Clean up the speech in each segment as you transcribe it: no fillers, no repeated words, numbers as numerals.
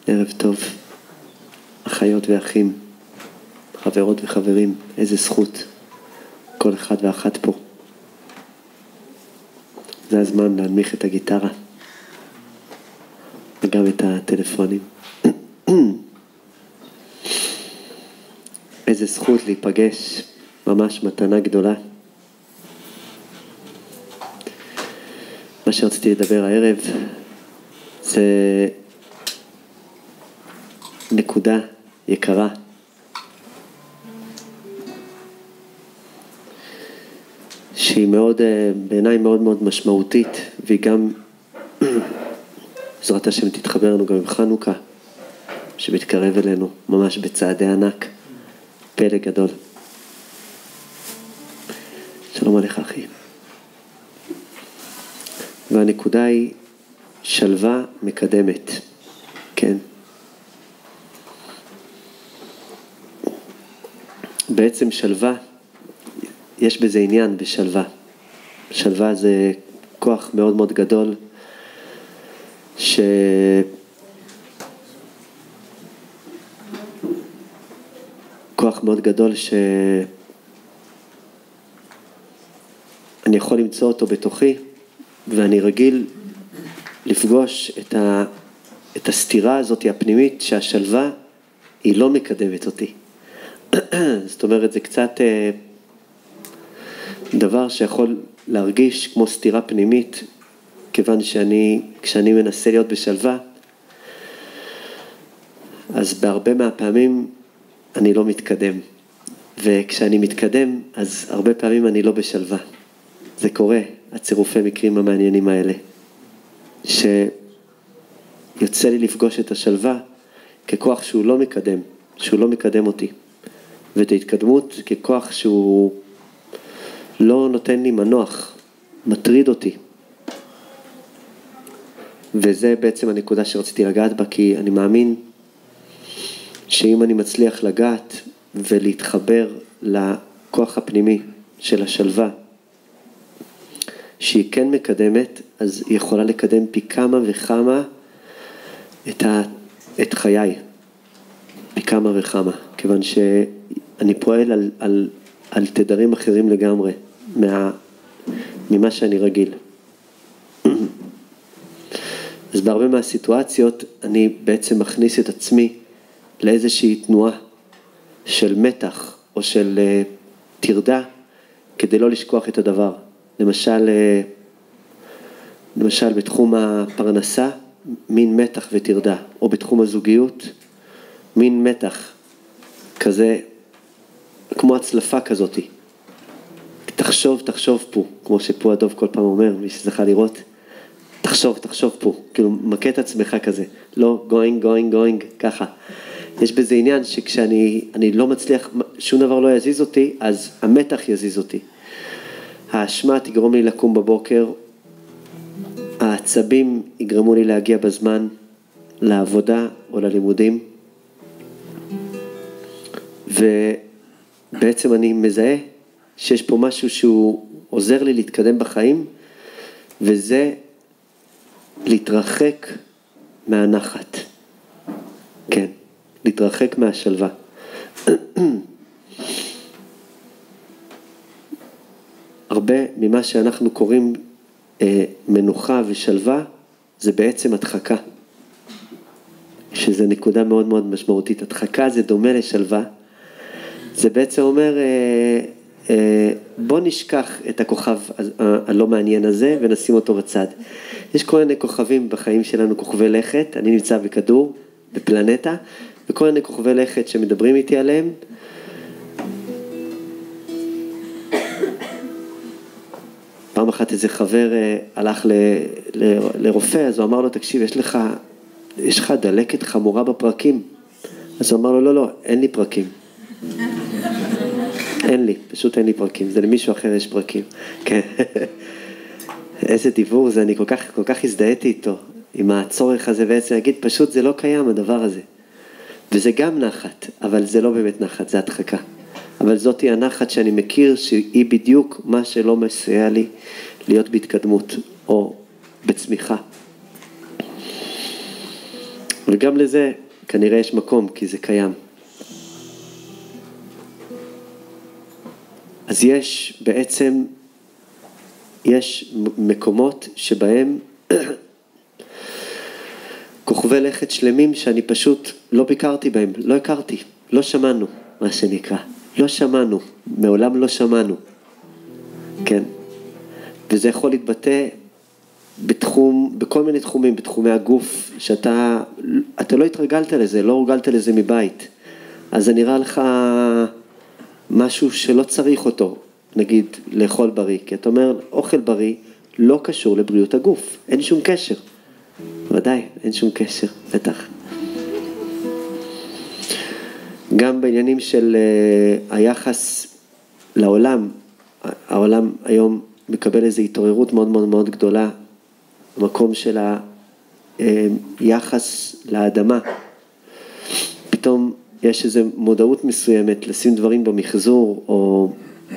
ערב טוב, אחיות ואחים, חברות וחברים, איזה זכות, כל אחד ואחת פה. זה הזמן להנמיך את הגיטרה, וגם את הטלפונים. איזה זכות להיפגש, ממש מתנה גדולה. מה שרציתי לדבר הערב, זה נקודה יקרה. שהיא מאוד, בעיניי מאוד מאוד משמעותית, והיא גם, בעזרת השם תתחבר לנו גם עם חנוכה, שמתקרב אלינו ממש בצעדי ענק, פלא גדול. שלום עליך אחי. והנקודה היא שלווה מקדמת, כן? בעצם שלווה, יש בזה עניין בשלווה. שלווה זה כוח מאוד מאוד גדול, כוח מאוד גדול שאני יכול למצוא אותו בתוכי, ואני רגיל לפגוש את הסתירה הזאת הפנימית, שהשלווה היא לא מקדמת אותי. זאת אומרת, זה קצת דבר שיכול להרגיש כמו סתירה פנימית, כיוון כשאני מנסה להיות בשלווה, אז בהרבה מהפעמים אני לא מתקדם. וכשאני מתקדם, אז הרבה פעמים אני לא בשלווה. זה קורה, הצירופי מקרים המעניינים האלה. שיוצא לי לפגוש את השלווה ככוח שהוא לא מקדם אותי. ואת ההתקדמות ככוח שהוא לא נותן לי מנוח, מטריד אותי. וזה בעצם הנקודה שרציתי לגעת בה, כי אני מאמין שאם אני מצליח לגעת ולהתחבר לכוח הפנימי של השלווה, שהיא כן מקדמת, אז היא יכולה לקדם פי כמה וכמה את חיי. פי כמה וכמה. כיוון שאני פועל על תדרים אחרים לגמרי ממה שאני רגיל. אז בהרבה מהסיטואציות אני בעצם מכניס את עצמי לאיזושהי תנועה של מתח או של תרדה, כדי לא לשכוח את הדבר. למשל בתחום הפרנסה, מין מתח ותרדה, או בתחום הזוגיות, מין מתח כזה, כמו הצלפה כזאת. תחשוב פה, כמו שפה הדוב כל פעם אומר, מי שזכה לראות, תחשוב פה, כאילו מכה את עצמך כזה, לא going, ככה. יש בזה עניין שכשאני לא מצליח, שום דבר לא יזיז אותי, אז המתח יזיז אותי. האשמה תגרום לי לקום בבוקר, העצבים יגרמו לי להגיע בזמן לעבודה או ללימודים, ובעצם אני מזהה שיש פה משהו שהוא עוזר לי להתקדם בחיים, וזה להתרחק מהנחת. כן, להתרחק מהשלווה. הרבה ממה שאנחנו קוראים מנוחה ושלווה, זה בעצם הדחקה. שזה נקודה מאוד מאוד משמעותית. הדחקה זה דומה לשלווה. זה בעצם אומר, בוא נשכח את הכוכב הלא מעניין הזה ונשים אותו בצד. יש כל מיני כוכבים בחיים שלנו, כוכבי לכת. אני נמצא בכדור, בפלנטה, וכל מיני כוכבי לכת שמדברים איתי עליהם. פעם אחת איזה חבר הלך לרופא, אז הוא אמר לו, תקשיב, יש לך דלקת חמורה בפרקים. אז הוא אמר לו, לא, אין לי פרקים. פשוט אין לי פרקים, זה למישהו אחר יש פרקים. כן. איזה דיבור זה, אני כל כך הזדהיתי איתו, עם הצורך הזה בעצם להגיד, פשוט זה לא קיים הדבר הזה. וזה גם נחת, אבל זה לא באמת נחת, זה הדחקה. אבל זאת היא הנחת שאני מכיר שהיא בדיוק מה שלא מסייע לי להיות בהתקדמות או בצמיחה. וגם לזה כנראה יש מקום, כי זה קיים. אז יש מקומות שבהם כוכבי לכת שלמים שאני פשוט לא ביקרתי בהם, לא הכרתי, לא שמענו, מה שנקרא. לא שמענו, מעולם לא שמענו. כן. וזה יכול להתבטא בכל מיני תחומים, בתחומי הגוף, שאתה לא התרגלת לזה, לא הורגלת לזה מבית. אז זה נראה לך משהו שלא צריך אותו, נגיד לאכול בריא, כי אתה אומר, אוכל בריא לא קשור לבריאות הגוף, אין שום קשר. ודאי, אין שום קשר, בטח. גם בעניינים של היחס לעולם, העולם היום מקבל איזו התעוררות מאוד מאוד מאוד גדולה, המקום של היחס לאדמה. פתאום יש איזו מודעות מסוימת לשים דברים במחזור, או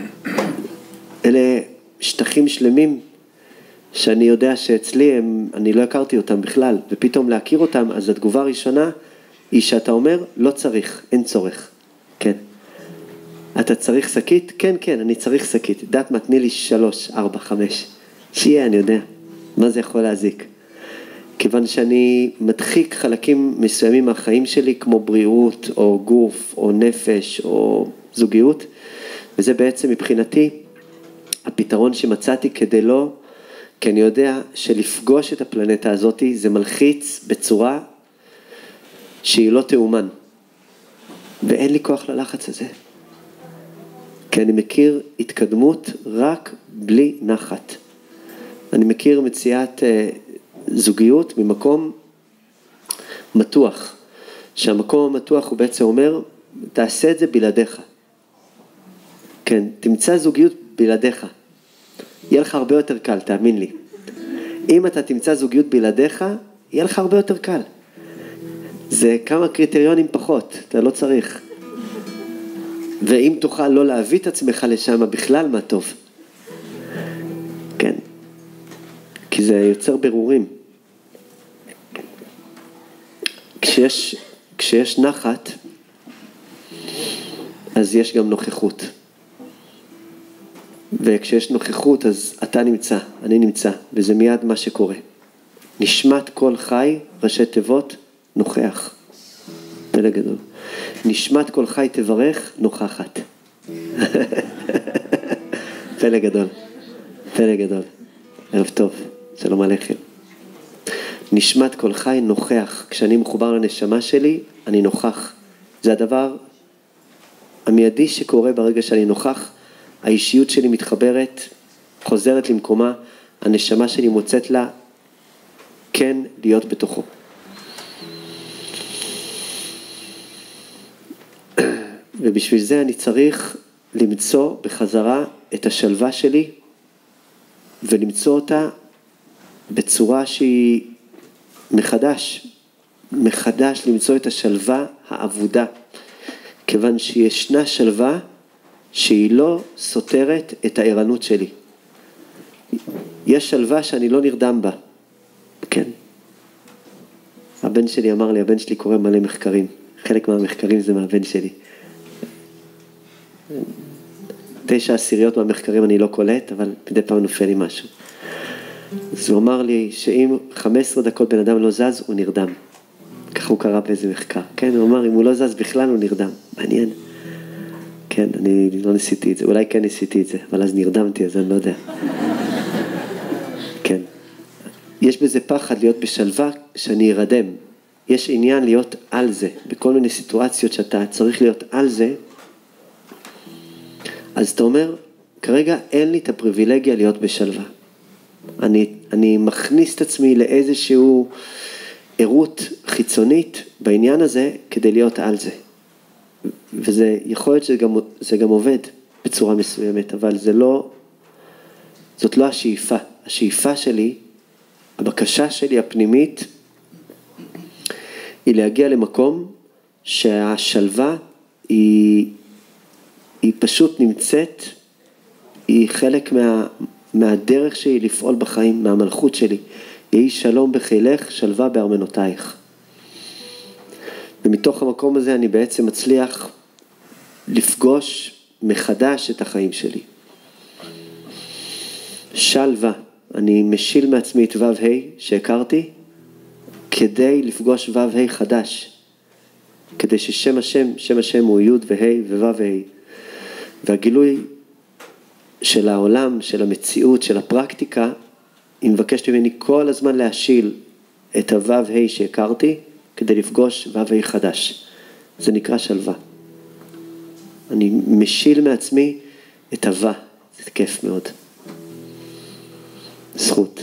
אלה שטחים שלמים שאני יודע שאצלי אני לא הכרתי אותם בכלל, ופתאום להכיר אותם, אז התגובה הראשונה היא שאתה אומר, לא צריך, אין צורך. כן. אתה צריך שקית? כן, כן, אני צריך שקית. דעת מה, תני לי 3, 4, 5. שיהיה, אני יודע. מה זה יכול להזיק? כיוון שאני מדחיק חלקים מסוימים מהחיים שלי, כמו בריאות, או גוף, או נפש, או זוגיות, וזה בעצם מבחינתי הפתרון שמצאתי כדי לא, כי אני יודע שלפגוש את הפלנטה הזאת זה מלחיץ בצורה שהיא לא תאומן. ואין לי כוח ללחץ הזה. כי אני מכיר התקדמות רק בלי נחת. אני מכיר מציאת זוגיות ממקום מתוח. שהמקום המתוח הוא בעצם אומר, תעשה את זה בלעדיך. כן, תמצא זוגיות בלעדיך. יהיה לך הרבה יותר קל, תאמין לי. אם אתה תמצא זוגיות בלעדיך, יהיה לך הרבה יותר קל. זה כמה קריטריונים פחות, אתה לא צריך. ואם תוכל לא להביא את עצמך לשם, בכלל מה טוב. כן. כי זה יוצר ברורים. כשיש נחת, אז יש גם נוכחות. וכשיש נוכחות, אז אתה נמצא, אני נמצא, וזה מיד מה שקורה. נשמת כל חי, ראשי תיבות, נוכח. פלא גדול. נשמת כל חי תברך, נוכחת. פלא גדול. פלא גדול. ערב טוב, שלום עליכם. נשמת כל חי נוכח. כשאני מחובר לנשמה שלי, אני נוכח. זה הדבר המיידי שקורה ברגע שאני נוכח. האישיות שלי מתחברת, חוזרת למקומה, הנשמה שלי מוצאת לה כן להיות בתוכו. ובשביל זה אני צריך למצוא בחזרה את השלווה שלי, ולמצוא אותה בצורה שהיא מחדש למצוא את השלווה העבודה, כיוון שישנה שלווה שהיא לא סותרת את הערנות שלי. יש שלווה שאני לא נרדם בה. כן. הבן שלי אמר לי, הבן שלי קורא מלא מחקרים. חלק מהמחקרים זה מהבן שלי. 9/10 מהמחקרים אני לא קולט, אבל מדי פעם נופל לי משהו. אז הוא אמר לי שאם 15 דקות בן אדם לא זז, הוא נרדם. ככה הוא קרא באיזה מחקר. כן, הוא אמר, אם הוא לא זז בכלל, הוא נרדם. מעניין. כן, אני לא ניסיתי את זה. אולי כן ניסיתי את זה, אבל אז נרדמתי, אז אני לא יודע. כן. יש בזה פחד להיות בשלווה שאני ארדם. יש עניין להיות על זה. בכל מיני סיטואציות שאתה צריך להיות על זה, אז אתה אומר, כרגע אין לי את הפריבילגיה להיות בשלווה. אני מכניס את עצמי לאיזשהו עירות חיצונית בעניין הזה כדי להיות על זה. וזה יכול להיות שזה גם עובד בצורה מסוימת, אבל זאת לא השאיפה. השאיפה שלי, הבקשה שלי הפנימית, היא להגיע למקום שהשלווה היא פשוט נמצאת, היא חלק מהדרך שלי לפעול בחיים, מהמלכות שלי. יהי שלום בחילך, שלווה בארמנותייך. ומתוך המקום הזה אני בעצם מצליח לפגוש מחדש את החיים שלי. שלווה, אני משיל מעצמי את ו' ה' שהכרתי, כדי לפגוש ו' ה' חדש, כדי ששם השם הוא י' וה' וו' ה', והגילוי של העולם, של המציאות, של הפרקטיקה, היא מבקשת ממני כל הזמן להשיל את הו' ה' שהכרתי, כדי לפגוש ו' ה' חדש. זה נקרא שלווה. אני משיל מעצמי את הו', זה כיף מאוד. זכות.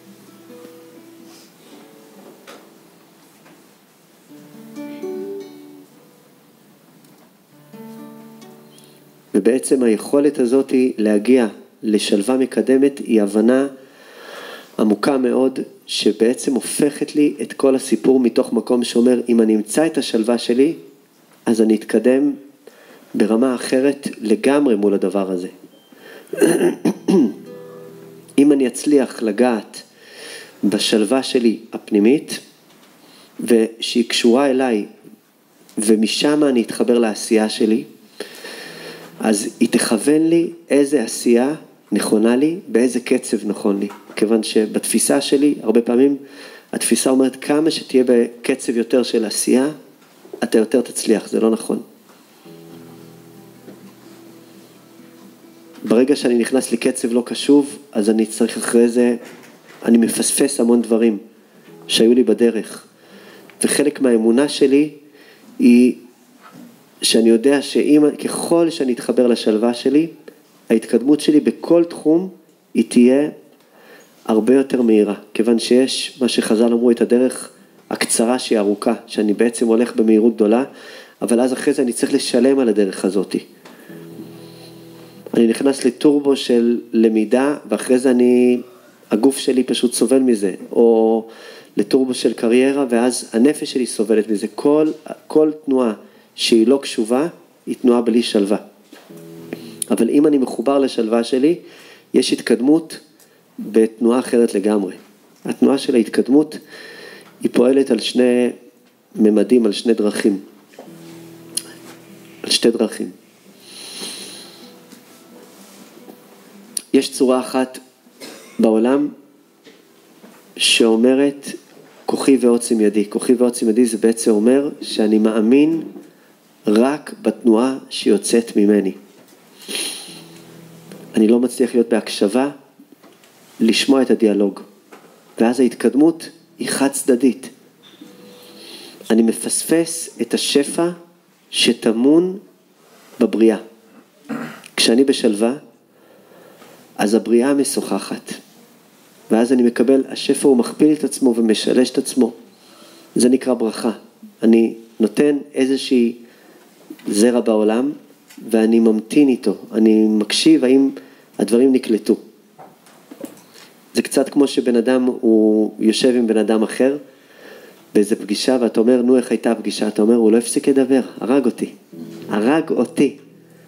ובעצם היכולת הזאת להגיע לשלווה מקדמת היא הבנה עמוקה מאוד, שבעצם הופכת לי את כל הסיפור מתוך מקום שאומר, אם אני אמצא את השלווה שלי, אז אני אתקדם ברמה אחרת לגמרי מול הדבר הזה. אם אני אצליח לגעת בשלווה שלי הפנימית, ושהיא קשורה אליי, ומשם אני אתחבר לעשייה שלי, אז היא תכוון לי איזה עשייה נכונה לי, באיזה קצב נכון לי. כיוון שבתפיסה שלי, הרבה פעמים, התפיסה אומרת, כמה שתהיה בקצב יותר של עשייה, אתה יותר תצליח, זה לא נכון. ברגע שאני נכנס לקצב לא קשוב, אז אני צריך אחרי זה, אני מפספס המון דברים שהיו לי בדרך. וחלק מהאמונה שלי היא שאני יודע ככל שאני אתחבר לשלווה שלי, ההתקדמות שלי בכל תחום היא תהיה הרבה יותר מהירה. כיוון שיש מה שחז"ל אמרו, את הדרך הקצרה שהיא ארוכה, שאני בעצם הולך במהירות גדולה, אבל אז אחרי זה אני צריך לשלם על הדרך הזאת. אני נכנס לטורבו של למידה, ואחרי זה הגוף שלי פשוט סובל מזה, או לטורבו של קריירה, ואז הנפש שלי סובלת מזה. כל תנועה שהיא לא קשובה, היא תנועה בלי שלווה. אבל אם אני מחובר לשלווה שלי, יש התקדמות בתנועה אחרת לגמרי. התנועה של ההתקדמות היא פועלת על שני ממדים, על שני דרכים. על שתי דרכים. יש צורה אחת בעולם שאומרת כוחי ועוצם ידי. כוחי ועוצם ידי זה בעצם אומר שאני מאמין רק בתנועה שיוצאת ממני. אני לא מצליח להיות בהקשבה, לשמוע את הדיאלוג. ואז ההתקדמות היא חד צדדית. אני מפספס את השפע שטמון בבריאה. כשאני בשלווה, אז הבריאה משוחחת. ואז אני מקבל, השפע הוא מכפיל את עצמו ומשלש את עצמו. זה נקרא ברכה. אני נותן איזושהי זרע בעולם, ואני ממתין איתו. אני מקשיב האם הדברים נקלטו. זה קצת כמו שבן אדם הוא יושב עם בן אדם אחר, באיזו פגישה, ואתה אומר, נו, איך הייתה הפגישה? אתה אומר, הוא לא הפסיק לדבר, הרג אותי.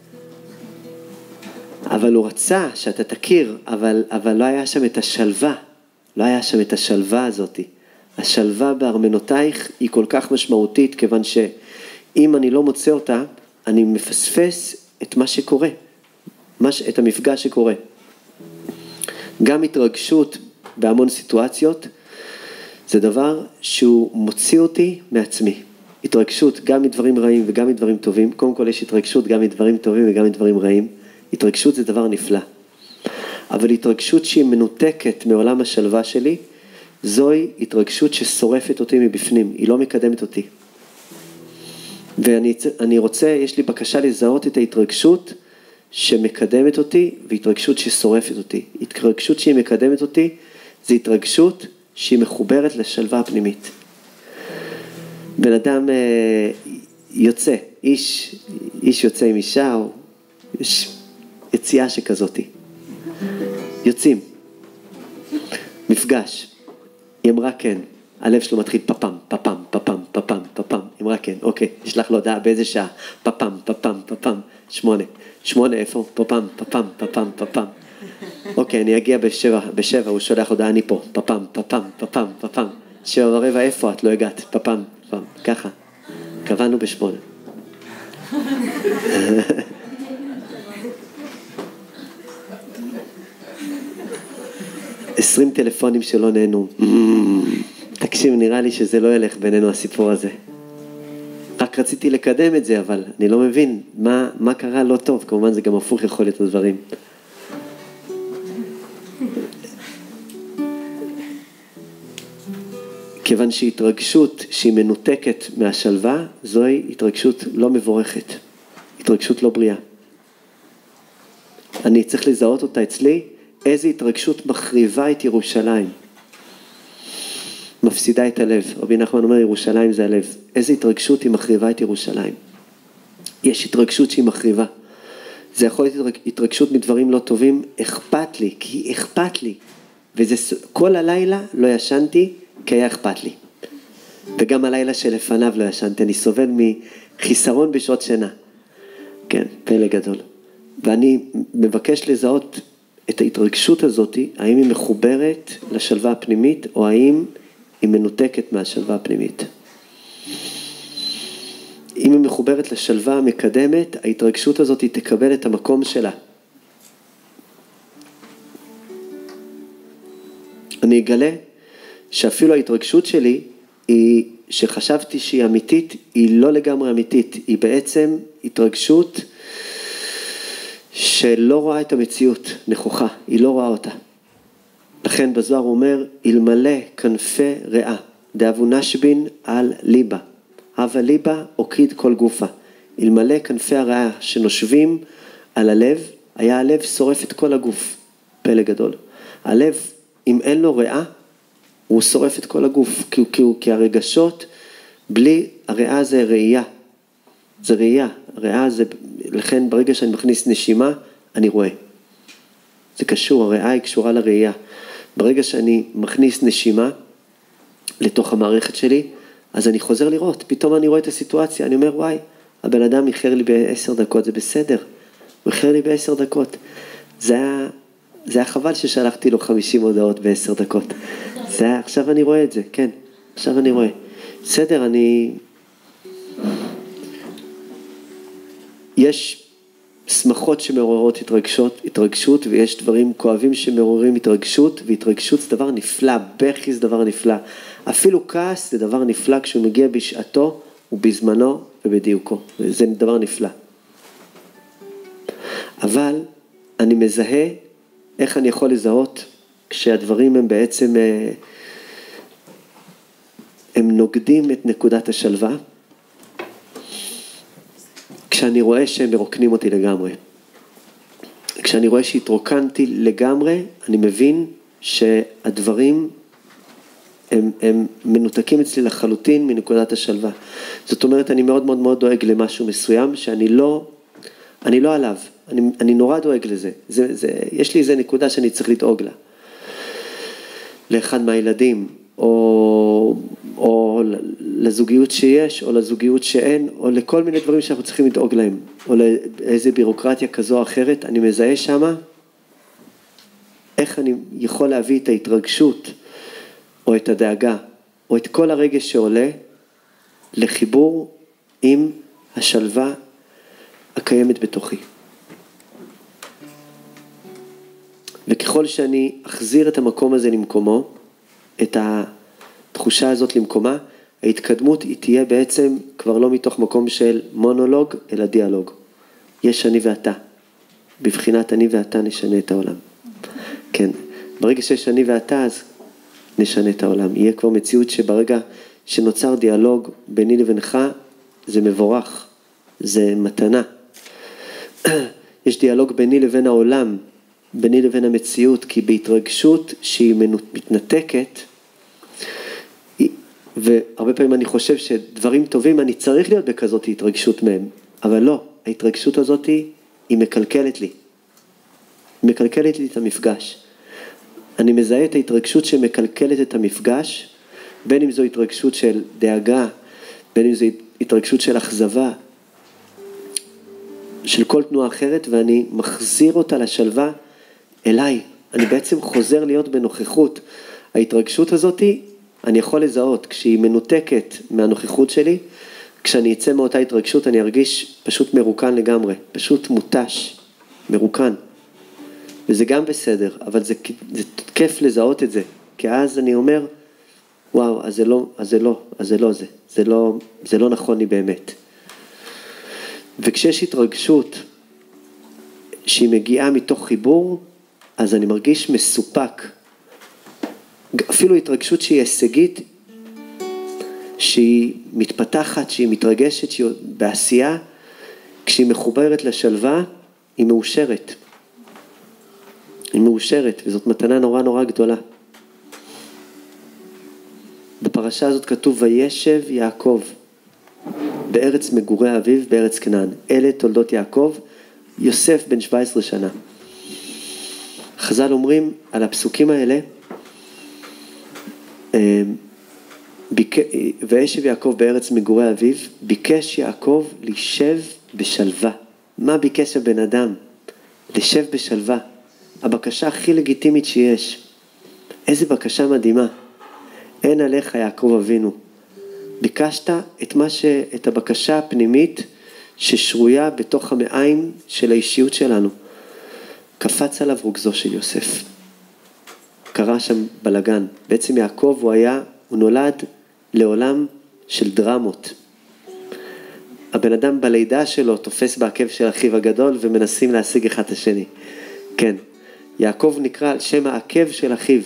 אבל הוא רצה שאתה תכיר, אבל לא היה שם את השלווה, לא היה שם את השלווה הזאת. השלווה בארמנותייך היא כל כך משמעותית, כיוון שאם אני לא מוצא אותה, אני מפספס את מה שקורה, את המפגש שקורה. גם התרגשות בהמון סיטואציות, זה דבר שהוא מוציא אותי מעצמי. התרגשות גם מדברים רעים וגם מדברים טובים. קודם כל יש התרגשות גם מדברים טובים וגם מדברים רעים. התרגשות זה דבר נפלא. אבל התרגשות שהיא מנותקת מעולם השלווה שלי, זוהי התרגשות ששורפת אותי מבפנים, היא לא מקדמת אותי. ואני רוצה, יש לי בקשה לזהות את ההתרגשות שמקדמת אותי, והתרגשות ששורפת אותי. התרגשות שהיא מקדמת אותי, זה התרגשות שהיא מחוברת לשלווה הפנימית. בן אדם יוצא, איש יוצא עם אישה, או יש יציאה שכזאת. יוצאים, מפגש, היא אמרה כן, הלב שלו מתחיל פפם, פפם, פפם, פפם, פפם, היא אמרה כן, אוקיי, נשלח לו הודעה באיזה שעה, פפם, פפם, פפם, 8 איפה? פפם, פפם, פפם, פפם. אוקיי, אני אגיע בשבע, הוא שולח הודעה, אני פה, פפם, פפם, פפם, פפם. 7:15, איפה את? לא הגעת, פפם, פפם, ככה. קבענו בשמונה. 20 טלפונים שלא נהנו. תקשיב, נראה לי שזה לא ילך בינינו הסיפור הזה. רק רציתי לקדם את זה, אבל אני לא מבין מה קרה לא טוב. כמובן זה גם הפוך יכול להיות הדברים. כיוון שהתרגשות שהיא מנותקת מהשלווה, זוהי התרגשות לא מבורכת. התרגשות לא בריאה. אני צריך לזהות אותה אצלי, איזו התרגשות מחריבה את ירושלים. מפסידה את הלב. רבי נחמן אומר, ירושלים זה הלב. איזו התרגשות היא מחריבה את ירושלים. יש התרגשות שהיא מחריבה. זה יכול להיות התרגשות מדברים לא טובים, אכפת לי, כי אכפת לי. כל הלילה לא ישנתי, כי היה אכפת לי. וגם הלילה שלפניו לא ישנתי. אני סובל מחיסרון בשעות שינה. כן, פלא גדול. ואני מבקש לזהות את ההתרגשות הזאת, האם היא מחוברת לשלווה הפנימית, או האם היא מנותקת מהשלווה הפנימית. אם היא מחוברת לשלווה המקדמת, ההתרגשות הזאת תקבל את המקום שלה. אני אגלה שאפילו ההתרגשות שלי, היא שחשבתי שהיא אמיתית, היא לא לגמרי אמיתית, היא בעצם התרגשות שלא רואה את המציאות נכוחה, היא לא רואה אותה. לכן בזוהר הוא אומר, אלמלא כנפי ריאה, דאבו נשבין על ליבה, הווה ליבה הוקיד כל גופה. אלמלא כנפי הריאה שנושבים על הלב, היה הלב שורף את כל הגוף, פלא גדול. הלב, אם אין לו ריאה, הוא שורף את כל הגוף, כי הרגשות, בלי הריאה זה ראייה, זה ראייה, הריאה זה, לכן ברגע שאני מכניס נשימה, אני רואה. זה קשור, הריאה היא קשורה לראייה. ברגע שאני מכניס נשימה לתוך המערכת שלי, אז אני חוזר לראות, פתאום אני רואה את הסיטואציה, אני אומר, וואי, הבן אדם איחר לי ב10 דקות, זה בסדר, הוא איחר לי ב10 דקות. זה היה חבל ששלחתי לו 50 הודעות ב10 דקות. עכשיו אני רואה את זה, כן, עכשיו אני רואה. בסדר, יש שמחות שמעוררות התרגשות, ויש דברים כואבים שמעוררים התרגשות, והתרגשות זה דבר נפלא, בכי זה דבר נפלא. אפילו כעס זה דבר נפלא כשהוא מגיע בשעתו ובזמנו ובדיוקו. זה דבר נפלא. אבל אני מזהה איך אני יכול לזהות כשהדברים הם בעצם, הם נוגדים את נקודת השלווה, כשאני רואה שהם מרוקנים אותי לגמרי. כשאני רואה שהתרוקנתי לגמרי, אני מבין שהדברים הם מנותקים אצלי לחלוטין מנקודת השלווה. זאת אומרת, אני מאוד מאוד מאוד דואג למשהו מסוים, שאני לא עליו, אני נורא דואג לזה. יש לי איזה נקודה שאני צריך לדאוג לה. לאחד מהילדים, או לזוגיות שיש, או לזוגיות שאין, או לכל מיני דברים שאנחנו צריכים לדאוג להם, או לאיזה בירוקרטיה כזו או אחרת, אני מזהה שמה, איך אני יכול להביא את ההתרגשות, או את הדאגה, או את כל הרגש שעולה, לחיבור עם השלווה הקיימת בתוכי. וככל שאני אחזיר את המקום הזה למקומו, את התחושה הזאת למקומה, ההתקדמות היא תהיה בעצם כבר לא מתוך מקום של מונולוג, אלא דיאלוג. יש אני ואתה. בבחינת אני ואתה נשנה את העולם. כן, ברגע שיש אני ואתה, אז נשנה את העולם. יהיה כבר מציאות שברגע שנוצר דיאלוג ביני לבינך, זה מבורך, זה מתנה. יש דיאלוג ביני לבין העולם, ביני לבין המציאות, כי בהתרגשות שהיא מתנתקת, והרבה פעמים אני חושב שדברים טובים אני צריך להיות בכזאת התרגשות מהם, אבל לא, ההתרגשות הזאת היא מקלקלת לי. היא מקלקלת לי את המפגש. אני מזהה את ההתרגשות שמקלקלת את המפגש, בין אם זו התרגשות של דאגה, בין אם זו התרגשות של אכזבה, של כל תנועה אחרת, ואני מחזיר אותה לשלווה אליי. אני בעצם חוזר להיות בנוכחות. ההתרגשות הזאת, אני יכול לזהות, כשהיא מנותקת מהנוכחות שלי, כשאני אצא מאותה התרגשות אני ארגיש פשוט מרוקן לגמרי, פשוט מוטש, מרוקן. וזה גם בסדר, אבל זה כיף לזהות את זה, כי אז אני אומר, וואו, אז זה לא נכון לי באמת. וכשיש התרגשות שהיא מגיעה מתוך חיבור, אז אני מרגיש מסופק. אפילו התרגשות שהיא הישגית, שהיא מתפתחת, שהיא מתרגשת, שהיא בעשייה, כשהיא מחוברת לשלווה, היא מאושרת. היא מאושרת, וזאת מתנה נורא נורא גדולה. בפרשה הזאת כתוב, וישב יעקב בארץ מגורי אביו, בארץ כנען. אלה תולדות יעקב, יוסף בן 17 שנה. חז"ל אומרים על הפסוקים האלה, וישב יעקב בארץ מגורי אביו, ביקש יעקב לישב בשלווה. מה ביקש הבן אדם? לישב בשלווה. הבקשה הכי לגיטימית שיש. איזה בקשה מדהימה. אין עליך יעקב אבינו. ביקשת את הבקשה הפנימית ששרויה בתוך המעיים של האישיות שלנו. קפץ עליו רוגזו של יוסף. קרה שם בלגן. בעצם יעקב הוא נולד לעולם של דרמות. הבן אדם בלידה שלו תופס בעקב של אחיו הגדול ומנסים להשיג אחד את השני. כן, יעקב נקרא על שם העקב של אחיו.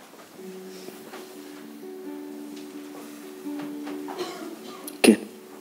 כן.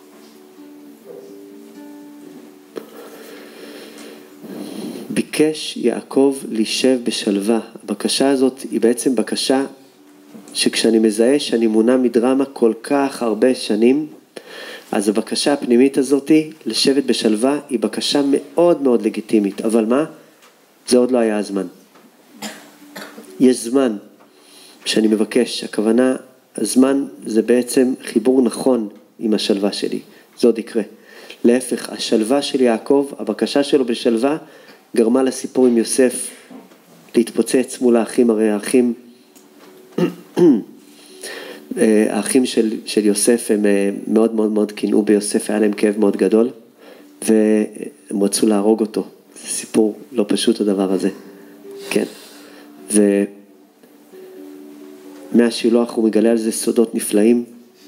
ביקש יעקב לישב בשלווה. הבקשה הזאת היא בעצם בקשה שכשאני מזהה שאני מונע מדרמה כל כך הרבה שנים, אז הבקשה הפנימית הזאת לשבת בשלווה היא בקשה מאוד מאוד לגיטימית. אבל מה? זה עוד לא היה הזמן. יש זמן שאני מבקש. הכוונה, הזמן זה בעצם חיבור נכון עם השלווה שלי. זה עוד יקרה. להפך, השלווה של יעקב, הבקשה שלו בשלווה, גרמה לסיפור עם יוסף להתפוצץ מול האחים. הרי האחים של יוסף הם מאוד מאוד מאוד קינאו ביוסף, היה להם כאב מאוד גדול, והם רצו להרוג אותו. זה סיפור לא פשוט הדבר הזה. כן. ומהשילוח הוא מגלה על זה סודות נפלאים,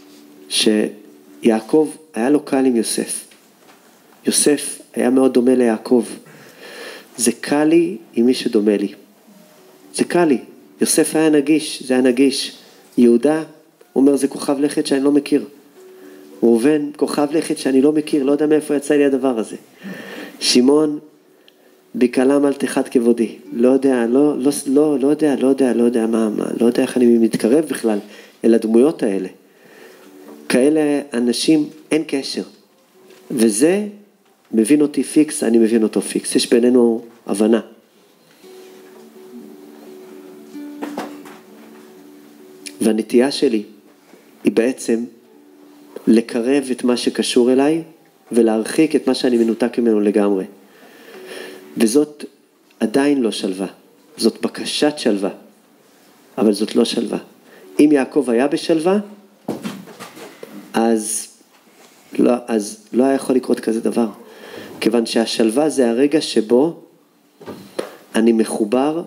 שיעקב היה לו קל עם יוסף. יוסף היה מאוד דומה ליעקב. זה קל לי עם מי שדומה לי. זה קל לי. יוסף היה נגיש, זה היה נגיש. יהודה אומר, זה כוכב לכת שאני לא מכיר. ראובן, כוכב לכת שאני לא מכיר, לא יודע מאיפה יצא לי הדבר הזה. שמעון, בקלם אל תחת כבודי. לא יודע מה, לא יודע איך אני מתקרב בכלל אל הדמויות האלה. כאלה אנשים, אין קשר. וזה מבין אותי פיקס, אני מבין אותו פיקס. יש בינינו הבנה. והנטייה שלי היא בעצם לקרב את מה שקשור אליי ולהרחיק את מה שאני מנותק ממנו לגמרי. וזאת עדיין לא שלווה. זאת בקשת שלווה, אבל זאת לא שלווה. אם יעקב היה בשלווה, אז לא היה יכול לקרות כזה דבר. כיוון שהשלווה זה הרגע שבו אני מחובר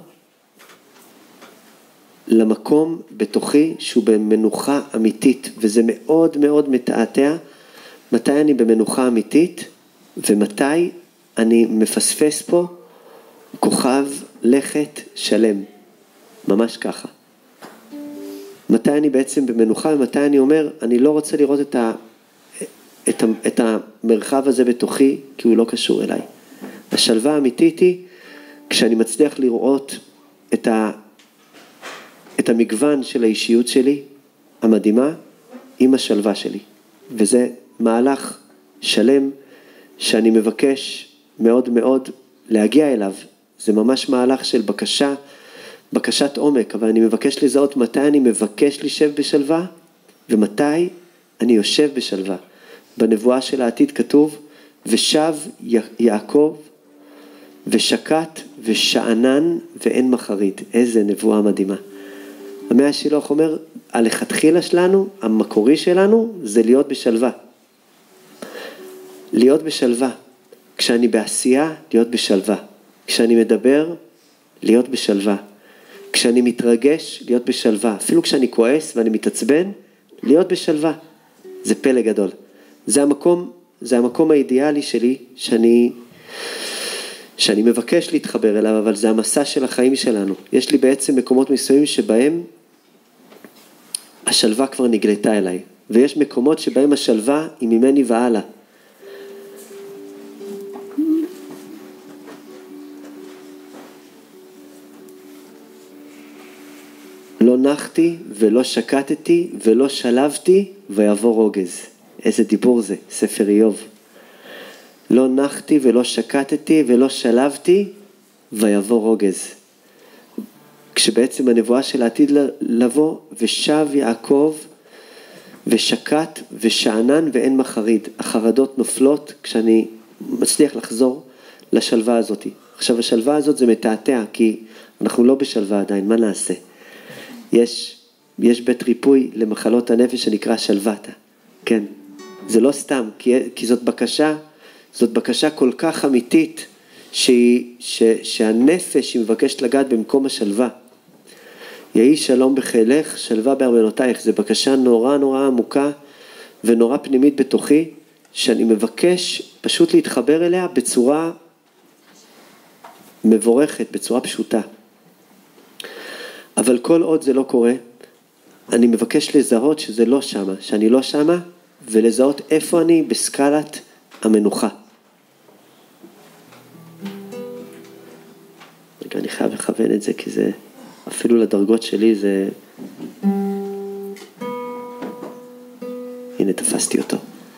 למקום בתוכי שהוא במנוחה אמיתית, וזה מאוד מאוד מתעתע מתי אני במנוחה אמיתית ומתי אני מפספס פה כוכב לכת שלם, ממש ככה. מתי אני בעצם במנוחה ומתי אני אומר אני לא רוצה לראות את המרחב הזה בתוכי כי הוא לא קשור אליי. השלווה האמיתית היא כשאני מצליח לראות את המגוון של האישיות שלי המדהימה עם השלווה שלי. וזה מהלך שלם שאני מבקש מאוד מאוד להגיע אליו. זה ממש מהלך של בקשת עומק, אבל אני מבקש לזהות מתי אני מבקש לשב בשלווה ומתי אני יושב בשלווה. בנבואה של העתיד כתוב, ושב יעקב ושקט ושענן ואין מחריד. איזה נבואה מדהימה. המאה השילוח אומר, הלכתחילה שלנו, המקורי שלנו, זה להיות בשלווה. להיות בשלווה. כשאני בעשייה, להיות בשלווה. כשאני מדבר, להיות בשלווה. כשאני מתרגש, להיות בשלווה. אפילו כשאני כועס ואני מתעצבן, להיות בשלווה. זה פלא גדול. זה המקום האידיאלי שלי, שאני מבקש להתחבר אליו, אבל זה המסע של החיים שלנו. יש לי בעצם מקומות מסוימים שבהם השלווה כבר נגלתה אליי, ויש מקומות שבהם השלווה היא ממני והלאה. לא נחתי ולא שקטתי ולא שלבתי ויבוא רוגז. איזה דיבור זה, ספר איוב. לא נחתי ולא שקטתי ולא שלבתי ויבוא רוגז. כשבעצם הנבואה של העתיד לבוא, ושב יעקב ושקט ושענן ואין מחריד. החרדות נופלות כשאני מצליח לחזור לשלווה הזאת. עכשיו השלווה הזאת זה מתעתע, כי אנחנו לא בשלווה עדיין, מה נעשה? יש בית ריפוי למחלות הנפש שנקרא שלוותה, כן. זה לא סתם, כי זאת בקשה כל כך אמיתית, שהנפש היא מבקשת לגעת במקום השלווה. יהי שלום בחילך, שלווה בארמנותייך. זה בקשה נורא נורא עמוקה ונורא פנימית בתוכי, שאני מבקש פשוט להתחבר אליה בצורה מבורכת, בצורה פשוטה. אבל כל עוד זה לא קורה, אני מבקש לזהות שזה לא שמה, שאני לא שמה, ולזהות איפה אני בסקלת המנוחה. רגע, אני חייב לכוון את זה, כי זה, אפילו לדרגות שלי זה... הנה, תפסתי אותו.